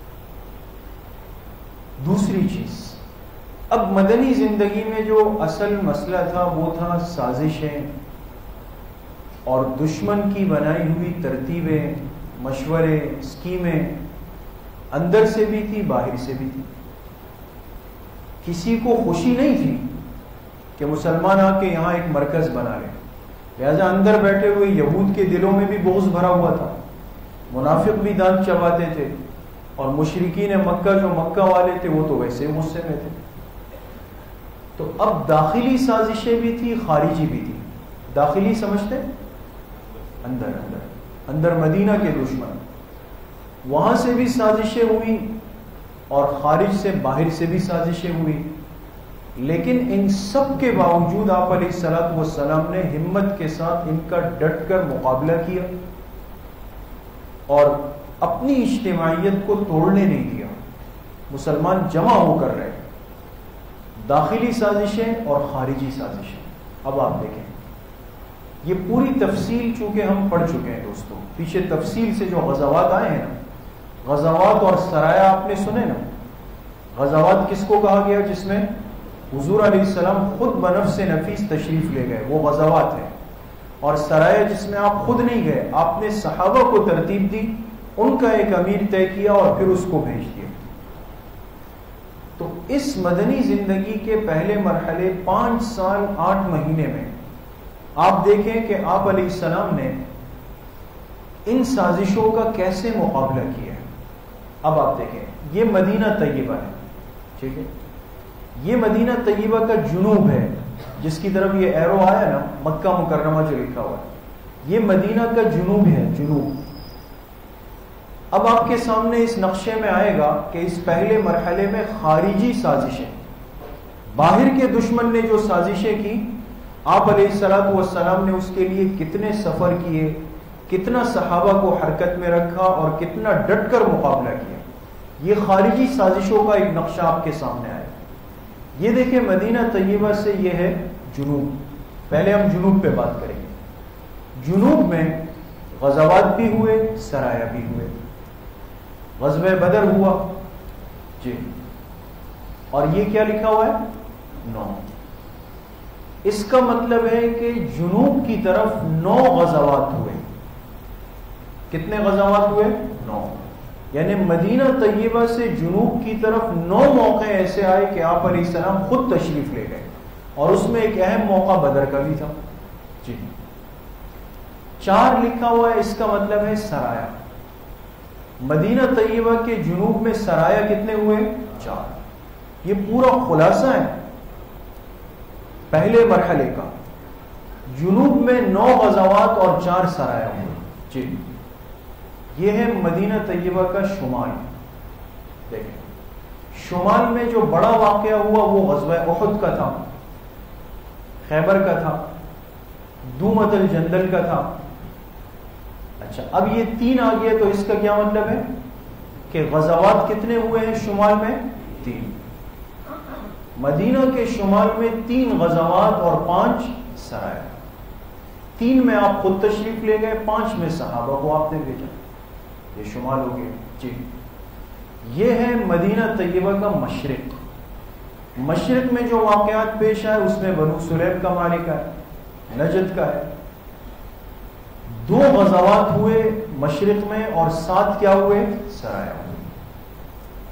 دوسری چیز، اب مدنی زندگی میں جو اصل مسئلہ تھا وہ تھا سازشیں اور دشمن کی بنائی ہوئی ترتیبیں، مشورے، اسکیمیں. اندر سے بھی تھی، باہر سے بھی تھی. کسی کو خوشی نہیں تھی کہ مسلمان آ کے یہاں ایک مرکز بنا لیں، لہذا اندر بیٹھے ہوئے یہود کے دلوں میں بھی بغض بھرا ہوا تھا. منافق بھی دانت چباتے تھے، اور مشرکین مکہ جو مکہ والے تھے وہ تو ویسے غصے میں تھے. تو اب داخلی سازشیں بھی تھی، خارجی بھی تھی. داخلی سمجھتے؟ اندر اندر اندر مدینہ کے دشمن، وہاں سے بھی سازشیں ہوئی اور خارج سے، باہر سے بھی سازشیں ہوئی. لیکن ان سب کے باوجود آپ علیہ الصلوۃ والسلام نے ہمت کے ساتھ ان کا ڈٹ کر مقابلہ کیا اور اپنی اجتماعیت کو توڑنے نہیں دیا. مسلمان جمع ہو کر رہے، داخلی سازشیں اور خارجی سازشیں. اب آپ دیکھیں، یہ پوری تفصیل چونکہ ہم پڑھ چکے ہیں دوستوں، پیچھے تفصیل سے جو غزوات آئے ہیں نا، غزوات اور سرایا آپ نے سنے نا. غزوات کس کو کہا گیا؟ جس میں حضور علیہ السلام خود بنفس نفیس تشریف لے گئے، وہ غزوات ہیں. اور سرایا جس میں آپ خود نہیں گئے، آپ نے صحابہ کو ترتیب دی، ان کا ایک امیر طے کیا اور پھر اس کو بھیج دیا. تو اس مدنی زندگی کے پہلے مرحلے پانچ سال آٹھ مہینے میں آپ دیکھیں کہ آپ علیہ السلام نے ان سازشوں کا کیسے مقابلہ کیا ہے. اب آپ دیکھیں، یہ مدینہ طیبہ ہے، ٹھیک ہے. یہ مدینہ طیبہ کا جنوب ہے، جس کی طرف یہ ایرو آیا نا، مکہ مکرمہ جو لکھا ہوا ہے، یہ مدینہ کا جنوب ہے، جنوب. اب آپ کے سامنے اس نقشے میں آئے گا کہ اس پہلے مرحلے میں خارجی سازشیں، باہر کے دشمن نے جو سازشیں کی، آپ علیہ الصلوۃ والسلام نے اس کے لیے کتنے سفر کیے، کتنا صحابہ کو حرکت میں رکھا اور کتنا ڈٹ کر مقابلہ کیا. یہ خارجی سازشوں کا ایک نقشہ آپ کے سامنے آیا. یہ دیکھیں، مدینہ طیبہ سے یہ ہے جنوب. پہلے ہم جنوب پہ بات کریں گے. جنوب میں غزوات بھی ہوئے، سرایا بھی ہوئے. غزوہ بدر ہوا جی، اور یہ کیا لکھا ہوا ہے؟ نو. اس کا مطلب ہے کہ جنوب کی طرف نو غزوات ہوئے. کتنے غزوات ہوئے؟ نو. یعنی مدینہ طیبہ سے جنوب کی طرف نو موقع ایسے آئے کہ آپ علیہ السلام خود تشریف لے گئے، اور اس میں ایک اہم موقع بدر کا بھی تھا جی. چار لکھا ہوا ہے، اس کا مطلب ہے سرایا. مدینہ طیبہ کے جنوب میں سرایا کتنے ہوئے؟ چار. یہ پورا خلاصہ ہے پہلے مرحلے کا. جنوب میں نو غزوات اور چار سرایا ہوئے جی. یہ ہے مدینہ طیبہ کا شمال. دیکھیں، شمال میں جو بڑا واقعہ ہوا وہ غزوہ احد کا تھا، خیبر کا تھا، دومت الجندل کا تھا. اچھا، اب یہ تین آ گیا، تو اس کا کیا مطلب ہے کہ غزوات کتنے ہوئے ہیں شمال میں؟ تین. مدینہ کے شمال میں تین غزوات اور پانچ سرایا. تین میں آپ خود تشریف لے گئے، پانچ میں صحابہ کو آپ نے بھیجا. یہ شمال ہو گیا جی. یہ ہے مدینہ طیبہ کا مشرق. مشرق میں جو واقعات پیش آئے اس میں بنو سلیم کا مالک ہے، نجد کا ہے. دو غزوات ہوئے مشرق میں اور سات کیا ہوئے؟ سرایا ہوئے.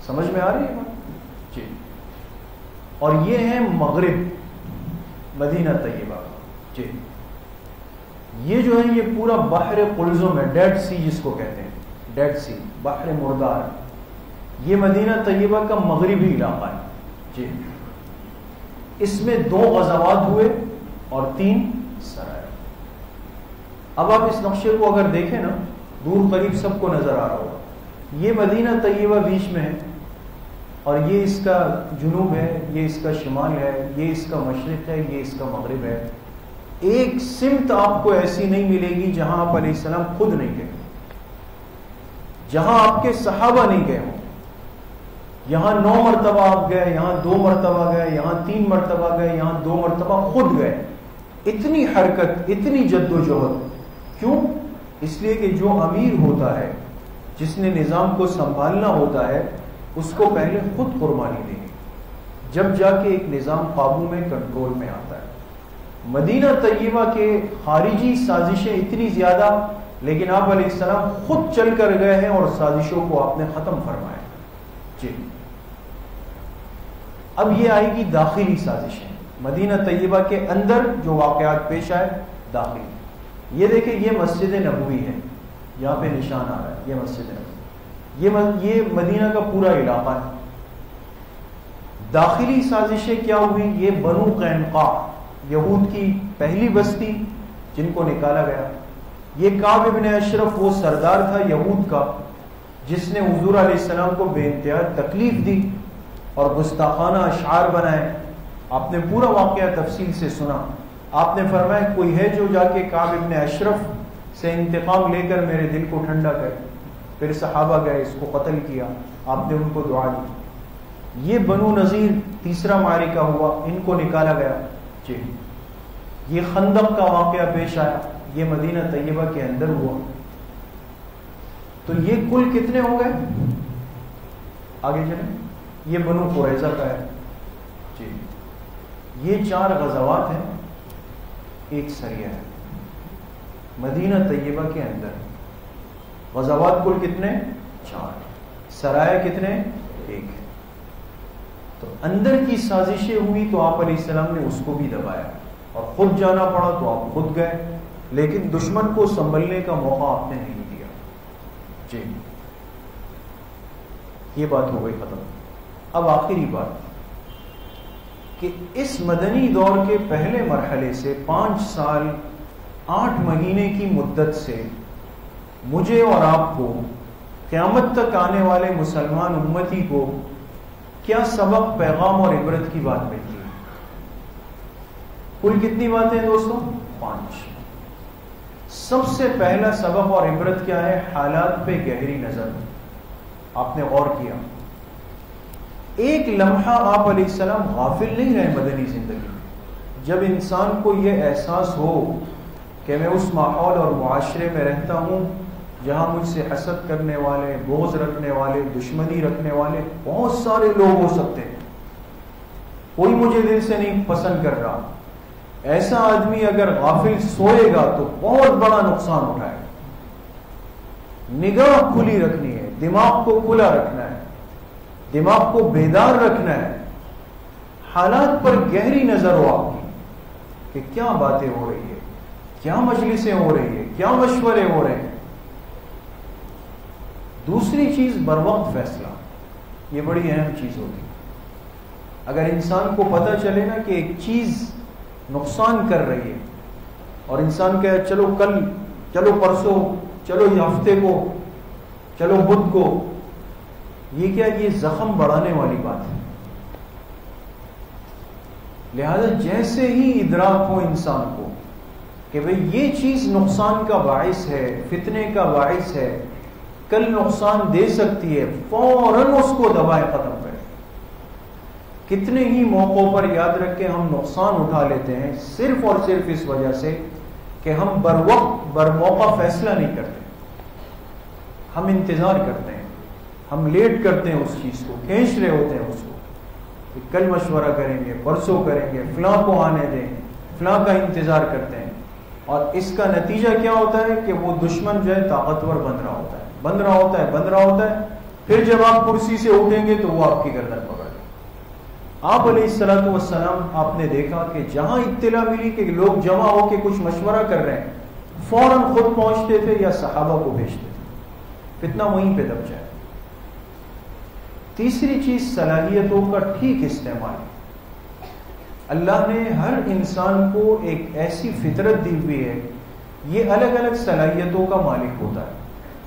سمجھ میں آ رہی ہے بات؟ جی. اور یہ ہے مغرب مدینہ طیبہ. جی یہ جو ہے یہ پورا بحر قلزم ہے، ڈیڈ سی جس کو کہتے ہیں، ڈیڈ سی، بحر مردار. یہ مدینہ طیبہ کا مغربی علاقہ ہے. جی اس میں دو غزوات ہوئے اور تین سرائے. اب آپ اس نقشے کو اگر دیکھیں نا، دور قریب سب کو نظر آ رہا ہوگا. یہ مدینہ طیبہ بیچ میں ہے، اور یہ اس کا جنوب ہے، یہ اس کا شمال ہے، یہ اس کا مشرق ہے، یہ اس کا مغرب ہے. ایک سمت آپ کو ایسی نہیں ملے گی جہاں آپ علیہ السلام خود نہیں گئے، جہاں آپ کے صحابہ نہیں گئے ہوں. یہاں نو مرتبہ آپ گئے، یہاں دو مرتبہ گئے، یہاں تین مرتبہ گئے، یہاں دو مرتبہ خود گئے. اتنی حرکت، اتنی جد و جہد. کیوں؟ اس لیے کہ جو امیر ہوتا ہے، جس نے نظام کو سنبھالنا ہوتا ہے، اس کو پہلے خود قربانی دینی، جب جا کے ایک نظام قابو میں، کنٹرول میں آتا ہے. مدینہ طیبہ کے خارجی سازشیں اتنی زیادہ، لیکن آپ علیہ السلام خود چل کر گئے ہیں اور سازشوں کو آپ نے ختم فرمایا. جی اب یہ آئے گی داخلی سازشیں. مدینہ طیبہ کے اندر جو واقعات پیش آئے داخلی. یہ دیکھیں، یہ مسجد نبوی ہے، یہاں پہ نشان آ رہا ہے، یہ مسجد نبوی، یہ یہ مدینہ کا پورا علاقہ ہے. داخلی سازشیں کیا ہوئی؟ یہ بنو قینقاع، یہود کی پہلی بستی جن کو نکالا گیا. یہ کعب ابن اشرف وہ سردار تھا یہود کا جس نے حضور علیہ السلام کو بے انتہا تکلیف دی اور گستاخانہ اشعار بنائے. آپ نے پورا واقعہ تفصیل سے سنا. آپ نے فرمایا کوئی ہے جو جا کے کعب ابن اشرف سے انتقام لے کر میرے دل کو ٹھنڈا کرے. پھر صحابہ گئے، اس کو قتل کیا، آپ نے ان کو دعا دی. یہ بنو نذیر تیسرا معرکہ ہوا، ان کو نکالا گیا. جی یہ خندق کا واقعہ پیش آیا، یہ مدینہ طیبہ کے اندر ہوا. تو یہ کل کتنے ہو گئے؟ آگے چلیں. یہ بنو قریظہ کا ہے. جی یہ چار غزوات ہیں، ایک سریہ ہے مدینہ طیبہ کے اندر. غزوات کل کتنے؟ چار. سرائے کتنے؟ ایک. تو اندر کی سازشیں ہوئی تو آپ علیہ السلام نے اس کو بھی دبایا، اور خود جانا پڑا تو آپ خود گئے، لیکن دشمن کو سنبھلنے کا موقع آپ نے نہیں دیا. جی یہ بات ہو گئی ختم. اب آخری بات کہ اس مدنی دور کے پہلے مرحلے سے پانچ سال آٹھ مہینے کی مدت سے مجھے اور آپ کو، قیامت تک آنے والے مسلمان امتی کو کیا سبق، پیغام اور عبرت کی بات ملتی ہے؟ کل کتنی باتیں ہیں دوستوں؟ پانچ. سب سے پہلا سبق اور عبرت کیا ہے؟ حالات پہ گہری نظر. آپ نے غور کیا، ایک لمحہ آپ علیہ السلام غافل نہیں رہے مدنی زندگی میں. جب انسان کو یہ احساس ہو کہ میں اس ماحول اور معاشرے میں رہتا ہوں جہاں مجھ سے حسد کرنے والے، بغض رکھنے والے، دشمنی رکھنے والے بہت سارے لوگ ہو سکتے ہیں، کوئی مجھے دل سے نہیں پسند کر رہا، ایسا آدمی اگر غافل سوئے گا تو بہت بڑا نقصان اٹھائے. نگاہ کھلی رکھنی ہے، دماغ کو کھلا رکھنا ہے، دماغ کو بیدار رکھنا ہے. حالات پر گہری نظر ہو آپ کی کہ کیا باتیں ہو رہی ہے، کیا مجلسیں ہو رہی ہے، کیا مشورے ہو رہے ہیں. دوسری چیز بر وقت فیصلہ، یہ بڑی اہم چیز ہوتی ہے. اگر انسان کو پتہ چلے نا کہ ایک چیز نقصان کر رہی ہے اور انسان کہے چلو کل، چلو پرسوں، چلو یہ ہفتے کو، چلو بدھ کو، یہ کیا؟ یہ زخم بڑھانے والی بات ہے. لہذا جیسے ہی ادراک ہو انسان کو کہ بھئی یہ چیز نقصان کا باعث ہے، فتنے کا باعث ہے، کل نقصان دے سکتی ہے، فوراً اس کو دبائے ختم کرے. کتنے ہی موقعوں پر یاد رکھیں ہم نقصان اٹھا لیتے ہیں صرف اور صرف اس وجہ سے کہ ہم بر وقت بر موقع فیصلہ نہیں کرتے. ہم انتظار کرتے ہیں، ہم لیٹ کرتے ہیں، اس چیز کو کھینچ رہے ہوتے ہیں اس کو کہ کل مشورہ کریں گے، پرسوں کریں گے، فلاں کو آنے دیں، فلاں کا انتظار کرتے ہیں. اور اس کا نتیجہ کیا ہوتا ہے کہ وہ دشمن جو ہے طاقتور بن رہا ہوتا ہے، بن رہا ہوتا ہے بن رہا ہوتا ہے پھر جب آپ کرسی سے اٹھیں گے تو وہ آپ کی گردن پکڑ لیں۔ آپ علیہ الصلوۃ والسلام آپ نے دیکھا کہ جہاں اطلاع ملی کہ لوگ جمع ہو کے کچھ مشورہ کر رہے ہیں، فوراً خود پہنچتے تھے یا صحابہ کو بھیجتے تھے، فتنہ وہیں پہ دب جائے۔ تیسری چیز صلاحیتوں کا ٹھیک استعمال۔ اللہ نے ہر انسان کو ایک ایسی فطرت دی ہوئی ہے، یہ الگ الگ صلاحیتوں کا مالک ہوتا ہے۔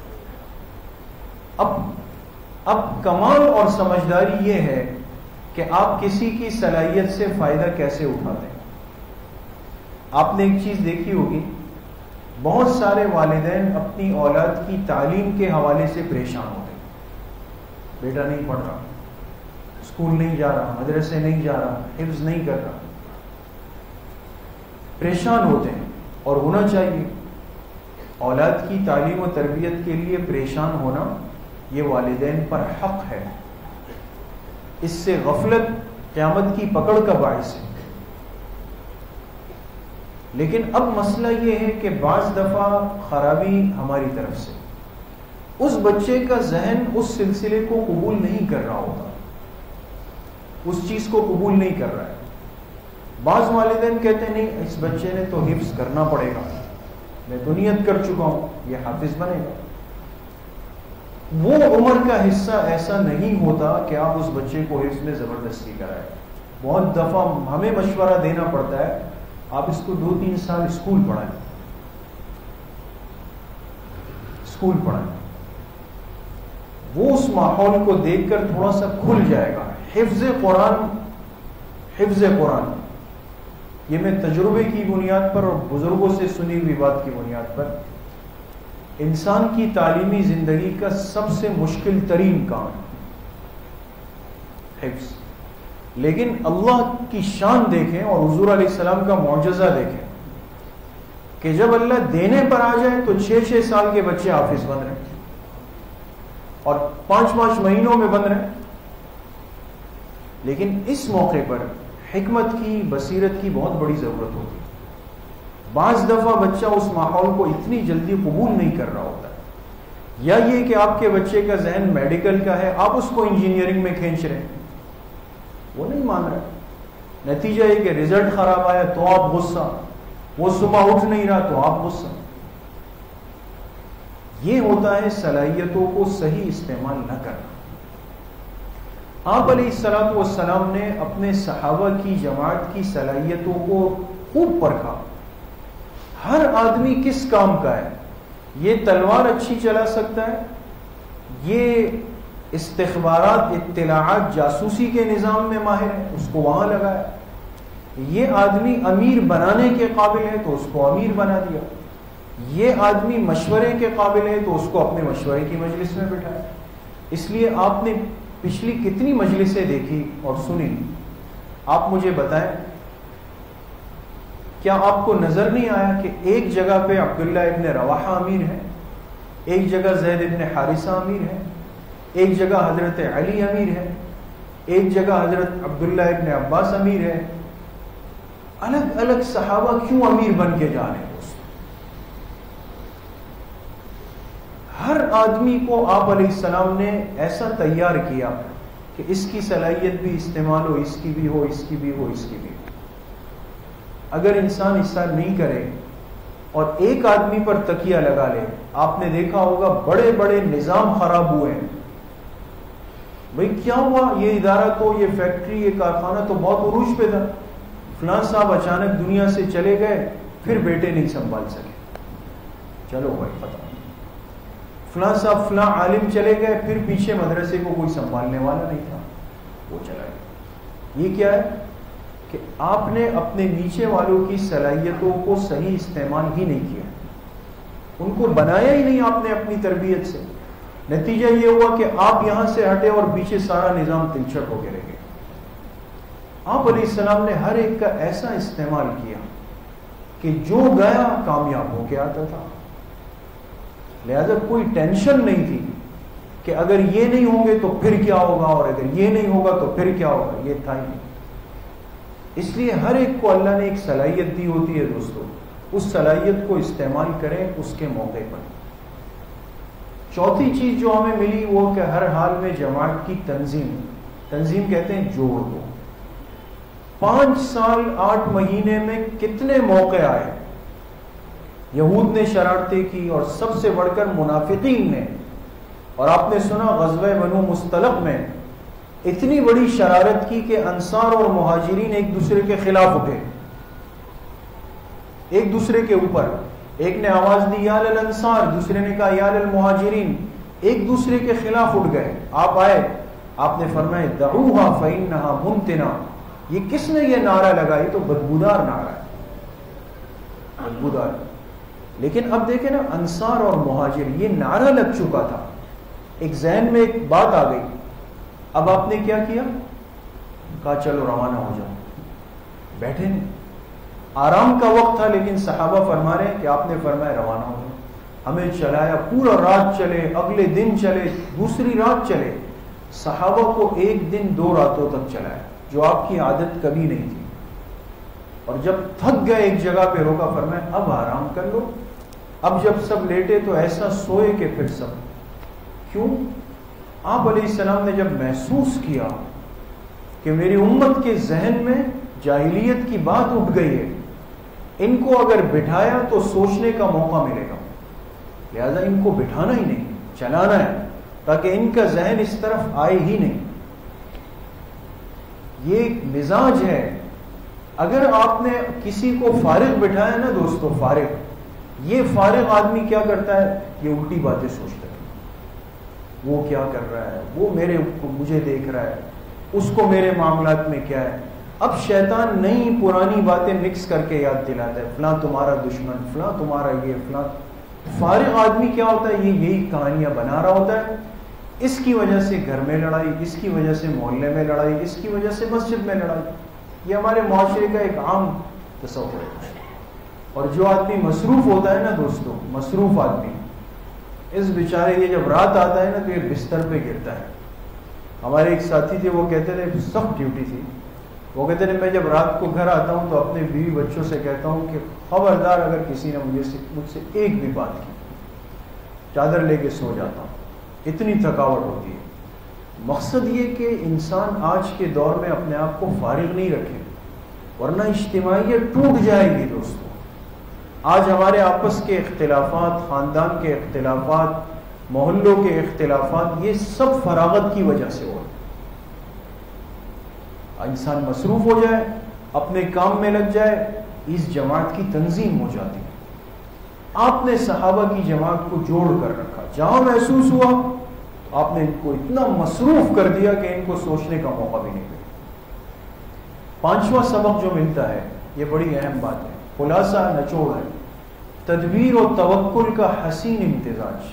اب اب کمال اور سمجھداری یہ ہے کہ آپ کسی کی صلاحیت سے فائدہ کیسے اٹھاتے ہیں۔ آپ نے ایک چیز دیکھی ہوگی، بہت سارے والدین اپنی اولاد کی تعلیم کے حوالے سے پریشان ہوتے ہیں۔ بیٹا نہیں پڑھ رہا، اسکول نہیں جا رہا، مدرسے نہیں جا رہا، حفظ نہیں کر رہا، پریشان ہوتے ہیں، اور ہونا چاہیے۔ اولاد کی تعلیم و تربیت کے لیے پریشان ہونا یہ والدین پر حق ہے، اس سے غفلت قیامت کی پکڑ کا باعث ہے۔ لیکن اب مسئلہ یہ ہے کہ بعض دفعہ خرابی ہماری طرف سے، اس بچے کا ذہن اس سلسلے کو قبول نہیں کر رہا ہوتا، اس چیز کو قبول نہیں کر رہا ہے۔ بعض والدین کہتے ہیں نہیں، اس بچے نے تو حفظ کرنا پڑے گا، میں تو نیت کر چکا ہوں یہ حافظ بنے گا۔ وہ عمر کا حصہ ایسا نہیں ہوتا کہ آپ اس بچے کو حفظ میں زبردستی کرائیں۔ بہت دفعہ ہمیں مشورہ دینا پڑتا ہے، آپ اس کو دو تین سال اسکول پڑھائیں، اسکول پڑھائیں، وہ اس ماحول کو دیکھ کر تھوڑا سا کھل جائے گا۔ حفظ قرآن حفظ قرآن یہ میں تجربے کی بنیاد پر اور بزرگوں سے سنی ہوئی بات کی بنیاد پر، انسان کی تعلیمی زندگی کا سب سے مشکل ترین کام ہے حفظ۔ لیکن اللہ کی شان دیکھیں اور حضور علیہ السلام کا معجزہ دیکھیں کہ جب اللہ دینے پر آ جائے تو چھ چھ سال کے بچے حافظ بن رہے ہیں اور پانچ پانچ مہینوں میں بن رہے ہیں۔ لیکن اس موقع پر حکمت کی، بصیرت کی بہت بڑی ضرورت ہوتی ہے۔ بعض دفعہ بچہ اس ماحول کو اتنی جلدی قبول نہیں کر رہا ہوتا، یا یہ کہ آپ کے بچے کا ذہن میڈیکل کا ہے، آپ اس کو انجینئرنگ میں کھینچ رہے ہیں، وہ نہیں مان رہا، نتیجہ یہ کہ رزلٹ خراب آیا تو آپ غصہ، وہ صبح اٹھ نہیں رہا تو آپ غصہ۔ یہ ہوتا ہے صلاحیتوں کو صحیح استعمال نہ کرنا۔ آپ علیہ الصلوۃ والسلام نے اپنے صحابہ کی جماعت کی صلاحیتوں کو خوب پرکھا۔ ہر آدمی کس کام کا ہے، یہ تلوار اچھی چلا سکتا ہے، یہ استخبارات، اطلاعات، جاسوسی کے نظام میں ماہر ہے، اس کو وہاں لگایا، یہ آدمی امیر بنانے کے قابل ہے تو اس کو امیر بنا دیا، یہ آدمی مشورے کے قابل ہے تو اس کو اپنے مشورے کی مجلس میں بٹھایا۔ اس لیے آپ نے پچھلی کتنی مجلسیں دیکھی اور سنی، آپ مجھے بتائیں، کیا آپ کو نظر نہیں آیا کہ ایک جگہ پہ عبداللہ ابن رواحہ امیر ہے، ایک جگہ زید ابن حارثہ امیر ہے، ایک جگہ حضرت علی امیر ہے، ایک جگہ حضرت عبداللہ ابن عباس امیر ہے؟ الگ الگ صحابہ کیوں امیر بن کے جا رہے ہیں؟ ہر آدمی کو آپ علیہ السلام نے ایسا تیار کیا کہ اس کی صلاحیت بھی استعمال ہو، اس کی بھی ہو، اس کی بھی ہو، اس کی بھی ہو۔ اگر انسان ایسا نہیں کرے اور ایک آدمی پر تکیہ لگا لے، آپ نے دیکھا ہوگا بڑے بڑے نظام خراب ہوئے ہیں۔ بھئی کیا ہوا؟ یہ ادارہ تو، یہ فیکٹری، یہ کارخانہ تو بہت عروج پہ تھا، فلاں صاحب اچانک دنیا سے چلے گئے، پھر بیٹے نہیں سنبھال سکے، چلو بھائی پتہ، فلاں صاحب فلاں عالم چلے گئے، پھر پیچھے مدرسے کو کوئی سنبھالنے والا نہیں تھا، وہ چلا گیا۔ یہ کیا ہے کہ آپ نے اپنے نیچے والوں کی صلاحیتوں کو صحیح استعمال ہی نہیں کیا، ان کو بنایا ہی نہیں آپ نے اپنی تربیت سے۔ نتیجہ یہ ہوا کہ آپ یہاں سے ہٹے اور پیچھے سارا نظام تلچھٹ ہو کے رہ گیا۔ آپ علیہ السلام نے ہر ایک کا ایسا استعمال کیا کہ جو گیا کامیاب ہو کے آتا تھا، لہذا کوئی ٹینشن نہیں تھی کہ اگر یہ نہیں ہوں گے تو پھر کیا ہوگا، اور اگر یہ نہیں ہوگا تو پھر کیا ہوگا، یہ تھا ہی نہیں۔ اس لیے ہر ایک کو اللہ نے ایک صلاحیت دی ہوتی ہے دوستو، اس صلاحیت کو استعمال کریں اس کے موقع پر۔ چوتھی چیز جو ہمیں ملی وہ کہ ہر حال میں جماعت کی تنظیم، تنظیم کہتے ہیں جوڑ دو. پانچ سال آٹھ مہینے میں کتنے موقع آئے، یہود نے شرارتیں کی اور سب سے بڑھ کر منافقین نے. اور آپ نے سنا غزوہ بنو مصطلق میں اتنی بڑی شرارت کی کہ انصار اور مہاجرین ایک دوسرے کے خلاف اٹھے، ایک دوسرے کے اوپر. ایک نے آواز دی یا للانصار، دوسرے نے کہا یا للمہاجرین، ایک دوسرے کے خلاف اٹھ گئے. آپ آئے، آپ نے فرمایا دعوها فإنها منتنہ. یہ کس نے یہ نعرہ لگا؟ یہ تو بدبودار نعرہ ہے، بدبودار. لیکن اب دیکھیں نا، انصار اور مہاجر یہ نعرہ لگ چکا تھا، ایک ذہن میں ایک بات آ گئی. اب آپ نے کیا کیا؟ کہا چلو روانہ ہو جاؤ. بیٹھے نہیں، آرام کا وقت تھا، لیکن صحابہ فرما رہے ہیں کہ آپ نے فرمایا روانہ ہو جاؤ. ہمیں چلایا، پورا رات چلے، اگلے دن چلے، دوسری رات چلے. صحابہ کو ایک دن دو راتوں تک چلایا، جو آپ کی عادت کبھی نہیں تھی. اور جب تھک گئے ایک جگہ پہ روکا، فرمایا اب آرام کر لو. اب جب سب لیٹے تو ایسا سوئے کہ پھر سب. کیوں؟ آپ علیہ السلام نے جب محسوس کیا کہ میری امت کے ذہن میں جاہلیت کی بات اٹھ گئی ہے، ان کو اگر بٹھایا تو سوچنے کا موقع ملے گا، لہذا ان کو بٹھانا ہی نہیں، چلانا ہے تاکہ ان کا ذہن اس طرف آئے ہی نہیں. یہ ایک مزاج ہے. اگر آپ نے کسی کو فارغ بٹھایا نا دوستو، فارغ، یہ فارغ آدمی کیا کرتا ہے؟ یہ الٹی باتیں سوچتا ہے. وہ کیا کر رہا ہے، وہ میرے مجھے دیکھ رہا ہے، اس کو میرے معاملات میں کیا ہے. اب شیطان نئی پرانی باتیں مکس کر کے یاد دلاتا ہے، فلاں تمہارا دشمن، فلاں تمہارا یہ، فلاں. فارغ آدمی کیا ہوتا ہے؟ یہ یہی کہانیاں بنا رہا ہوتا ہے. اس کی وجہ سے گھر میں لڑائی، اس کی وجہ سے محلے میں لڑائی، اس کی وجہ سے مسجد میں لڑائی. یہ ہمارے معاشرے کا ایک عام تصور ہے. اور جو آدمی مصروف ہوتا ہے نا دوستو، مصروف آدمی، اس بیچارے یہ جب رات آتا ہے نا تو یہ بستر پہ گرتا ہے. ہمارے ایک ساتھی تھے، وہ کہتے تھے، سخت ڈیوٹی تھی، وہ کہتے ہیں میں جب رات کو گھر آتا ہوں تو اپنے بیوی بچوں سے کہتا ہوں کہ خبردار اگر کسی نے مجھے سے مجھ سے ایک بھی بات کی، چادر لے کے سو جاتا ہوں، اتنی تھکاوٹ ہوتی ہے. مقصد یہ کہ انسان آج کے دور میں اپنے آپ کو فارغ نہیں رکھے، ورنہ اجتماعیت ٹوٹ جائے گی دوستو. آج ہمارے آپس کے اختلافات، خاندان کے اختلافات، محلوں کے اختلافات، یہ سب فراغت کی وجہ سے ہو. انسان مصروف ہو جائے، اپنے کام میں لگ جائے، اس جماعت کی تنظیم ہو جاتی ہے. آپ نے صحابہ کی جماعت کو جوڑ کر رکھا. جہاں محسوس ہوا آپ نے ان کو اتنا مصروف کر دیا کہ ان کو سوچنے کا موقع بھی نہیں ملا. پانچواں سبق جو ملتا ہے، یہ بڑی اہم بات ہے، خلاصہ نچوڑ ہے، تدبیر و توکل کا حسین امتزاج.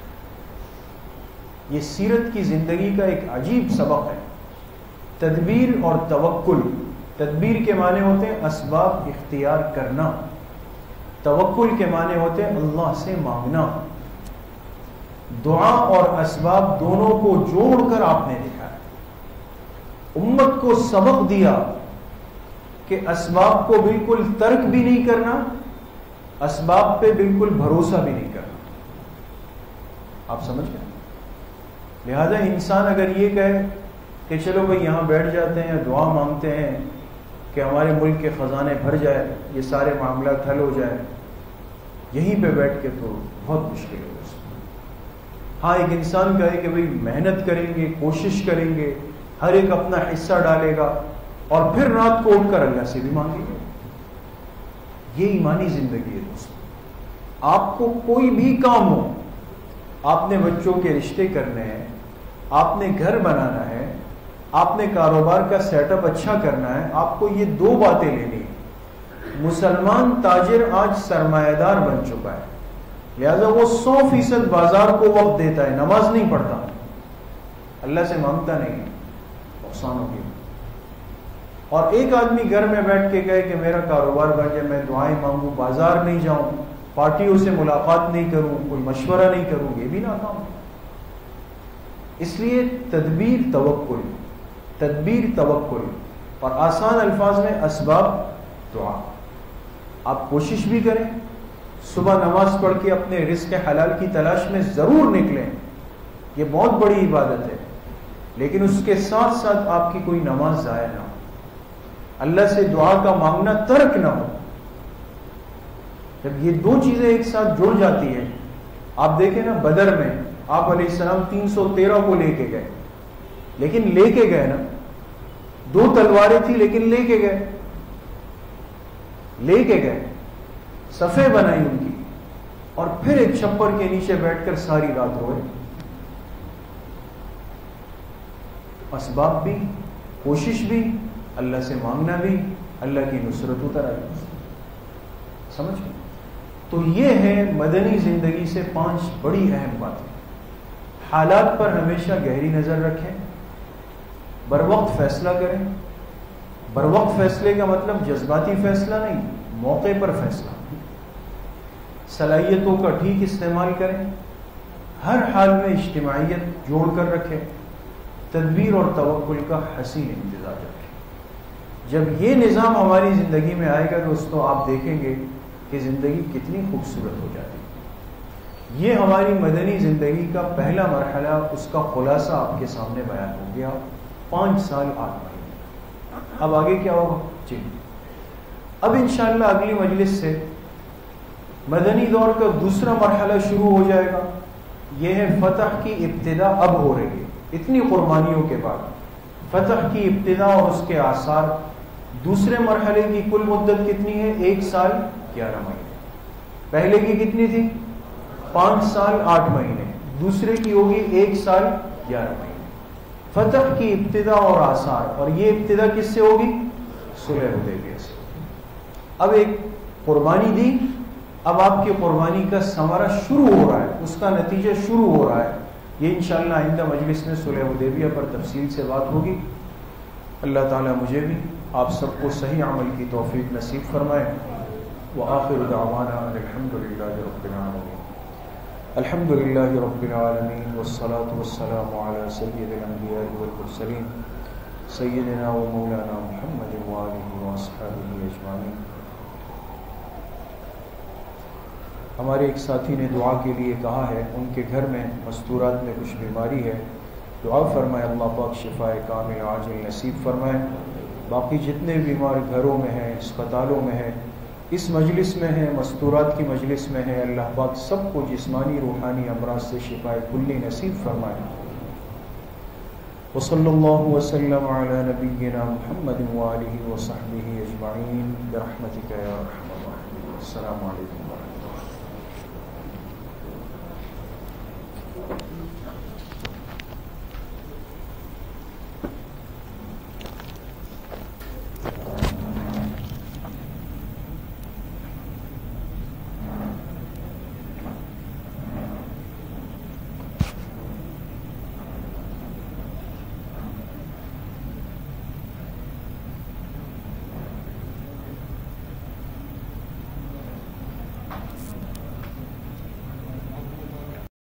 یہ سیرت کی زندگی کا ایک عجیب سبق ہے. تدبیر اور توکل. تدبیر کے معنی ہوتے ہیں اسباب اختیار کرنا، توکل کے معنی ہوتے ہیں اللہ سے مانگنا. دعا اور اسباب دونوں کو جوڑ کر آپ نے دکھایا، امت کو سبق دیا کہ اسباب کو بالکل ترک بھی نہیں کرنا، اسباب پہ بالکل بھروسہ بھی نہیں کرنا. آپ سمجھ گئے؟ لہذا انسان اگر یہ کہے کہ چلو بھائی یہاں بیٹھ جاتے ہیں، دعا مانگتے ہیں کہ ہمارے ملک کے خزانے بھر جائے، یہ سارے معاملات حل ہو جائے، یہیں پہ بیٹھ کے تو بہت مشکل ہے. ہاں ایک انسان کہے کہ بھائی محنت کریں گے، کوشش کریں گے، ہر ایک اپنا حصہ ڈالے گا اور پھر رات کو اٹھ کر اللہ سے بھی مانگیں گے. یہ ایمانی زندگی ہے دوستو. آپ کو کوئی بھی کام ہو، آپ نے بچوں کے رشتے کرنے ہیں، آپ نے گھر بنانا ہے، آپ نے کاروبار کا سیٹ اپ اچھا کرنا ہے، آپ کو یہ دو باتیں لینی ہیں. مسلمان تاجر آج سرمایہ دار بن چکا ہے، لہذا وہ سو فیصد بازار کو وقت دیتا ہے، نماز نہیں پڑھتا، اللہ سے مانگتا نہیں، نقصان ہو گیا. اور ایک آدمی گھر میں بیٹھ کے کہے کہ میرا کاروبار بن جائے، میں دعائیں مانگوں، بازار نہیں جاؤں، پارٹیوں سے ملاقات نہیں کروں، کوئی مشورہ نہیں کروں، یہ بھی ناکام. اس لیے تدبیر توکل، تدبیر توکل، اور آسان الفاظ میں اسباب دعا. آپ کوشش بھی کریں، صبح نماز پڑھ کے اپنے رزق حلال کی تلاش میں ضرور نکلیں، یہ بہت بڑی عبادت ہے، لیکن اس کے ساتھ ساتھ آپ کی کوئی نماز ضائع نہ ہو، اللہ سے دعا کا مانگنا ترک نہ ہو۔ جب یہ دو چیزیں ایک ساتھ جڑ جاتی ہیں، آپ دیکھیں نا بدر میں آپ علیہ السلام تین سو تیرہ کو لے کے گئے، لیکن لے کے گئے نا، دو تلواریں تھی لیکن لے کے گئے، لے کے گئے، صفیں بنائی ان کی، اور پھر ایک چھپر کے نیچے بیٹھ کر ساری رات روئے۔ اسباب بھی، کوشش بھی، اللہ سے مانگنا بھی، اللہ کی نصرت اتر آئی، سمجھ گئے؟ تو یہ ہے مدنی زندگی سے پانچ بڑی اہم باتیں۔ حالات پر ہمیشہ گہری نظر رکھیں، بر وقت فیصلہ کریں۔ بر وقت فیصلے کا مطلب جذباتی فیصلہ نہیں، موقع پر فیصلہ۔ صلاحیتوں کا ٹھیک استعمال کریں، ہر حال میں اجتماعیت جوڑ کر رکھیں، تدبیر اور توکل کا حسین انتظار رکھیں۔ جب یہ نظام ہماری زندگی میں آئے گا دوستو، آپ دیکھیں گے کہ زندگی کتنی خوبصورت ہو جاتی ہے۔ یہ ہماری مدنی زندگی کا پہلا مرحلہ، اس کا خلاصہ آپ کے سامنے بیان ہو گیا، پانچ سال آٹھ مہینے۔ اب آگے کیا ہوگا؟ جی اب انشاءاللہ اگلی مجلس سے مدنی دور کا دوسرا مرحلہ شروع ہو جائے گا۔ یہ ہے فتح کی ابتدا اب ہو رہی ہے، اتنی قربانیوں کے بعد فتح کی ابتدا اور اس کے آثار۔ دوسرے مرحلے کی کل مدت کتنی ہے؟ ایک سال گیارہ مہینے۔ پہلے کی کتنی تھی؟ پانچ سال آٹھ مہینے۔ دوسرے کی ہوگی ایک سال گیارہ مہینے۔ فتح کی ابتدا اور آثار، اور یہ ابتدا کس سے ہوگی؟ صلح حدیبیہ سے۔ اب ایک قربانی دی، اب آپ کی قربانی کا ثمرہ شروع ہو رہا ہے، اس کا نتیجہ شروع ہو رہا ہے۔ یہ انشاءاللہ آئندہ مجلس میں صلح حدیبیہ پر تفصیل سے بات ہوگی۔ اللہ تعالیٰ مجھے بھی آپ سب کو صحیح عمل کی توفیق نصیب فرمائے۔ وآخر دعوانا ان الحمد للہ رب العالمین۔ الحمد للہ رب العالمین والصلاة والسلام علی سید الانبیاء والمرسلین سیدنا و مولانا محمد وآلہ واصحابہ اجمعین۔ ہمارے ایک ساتھی نے دعا کے لیے کہا ہے، ان کے گھر میں مستورات میں کچھ بیماری ہے، دعا فرمائے اللہ پاک شفائے کامل عاجل نصیب فرمائے۔ باقی جتنے بیمار گھروں میں ہیں، اسپتالوں میں ہیں، اس مجلس میں ہیں، مستورات کی مجلس میں ہیں، اللہ پاک سب کو جسمانی روحانی امراض سے شفائے کلی نصیب فرمائے۔ وصلی اللہ وسلم علی نبینا محمد وآلہ وصحبہ اجمعین برحمتک یا ارحم الراحمین۔ السلام علیکم۔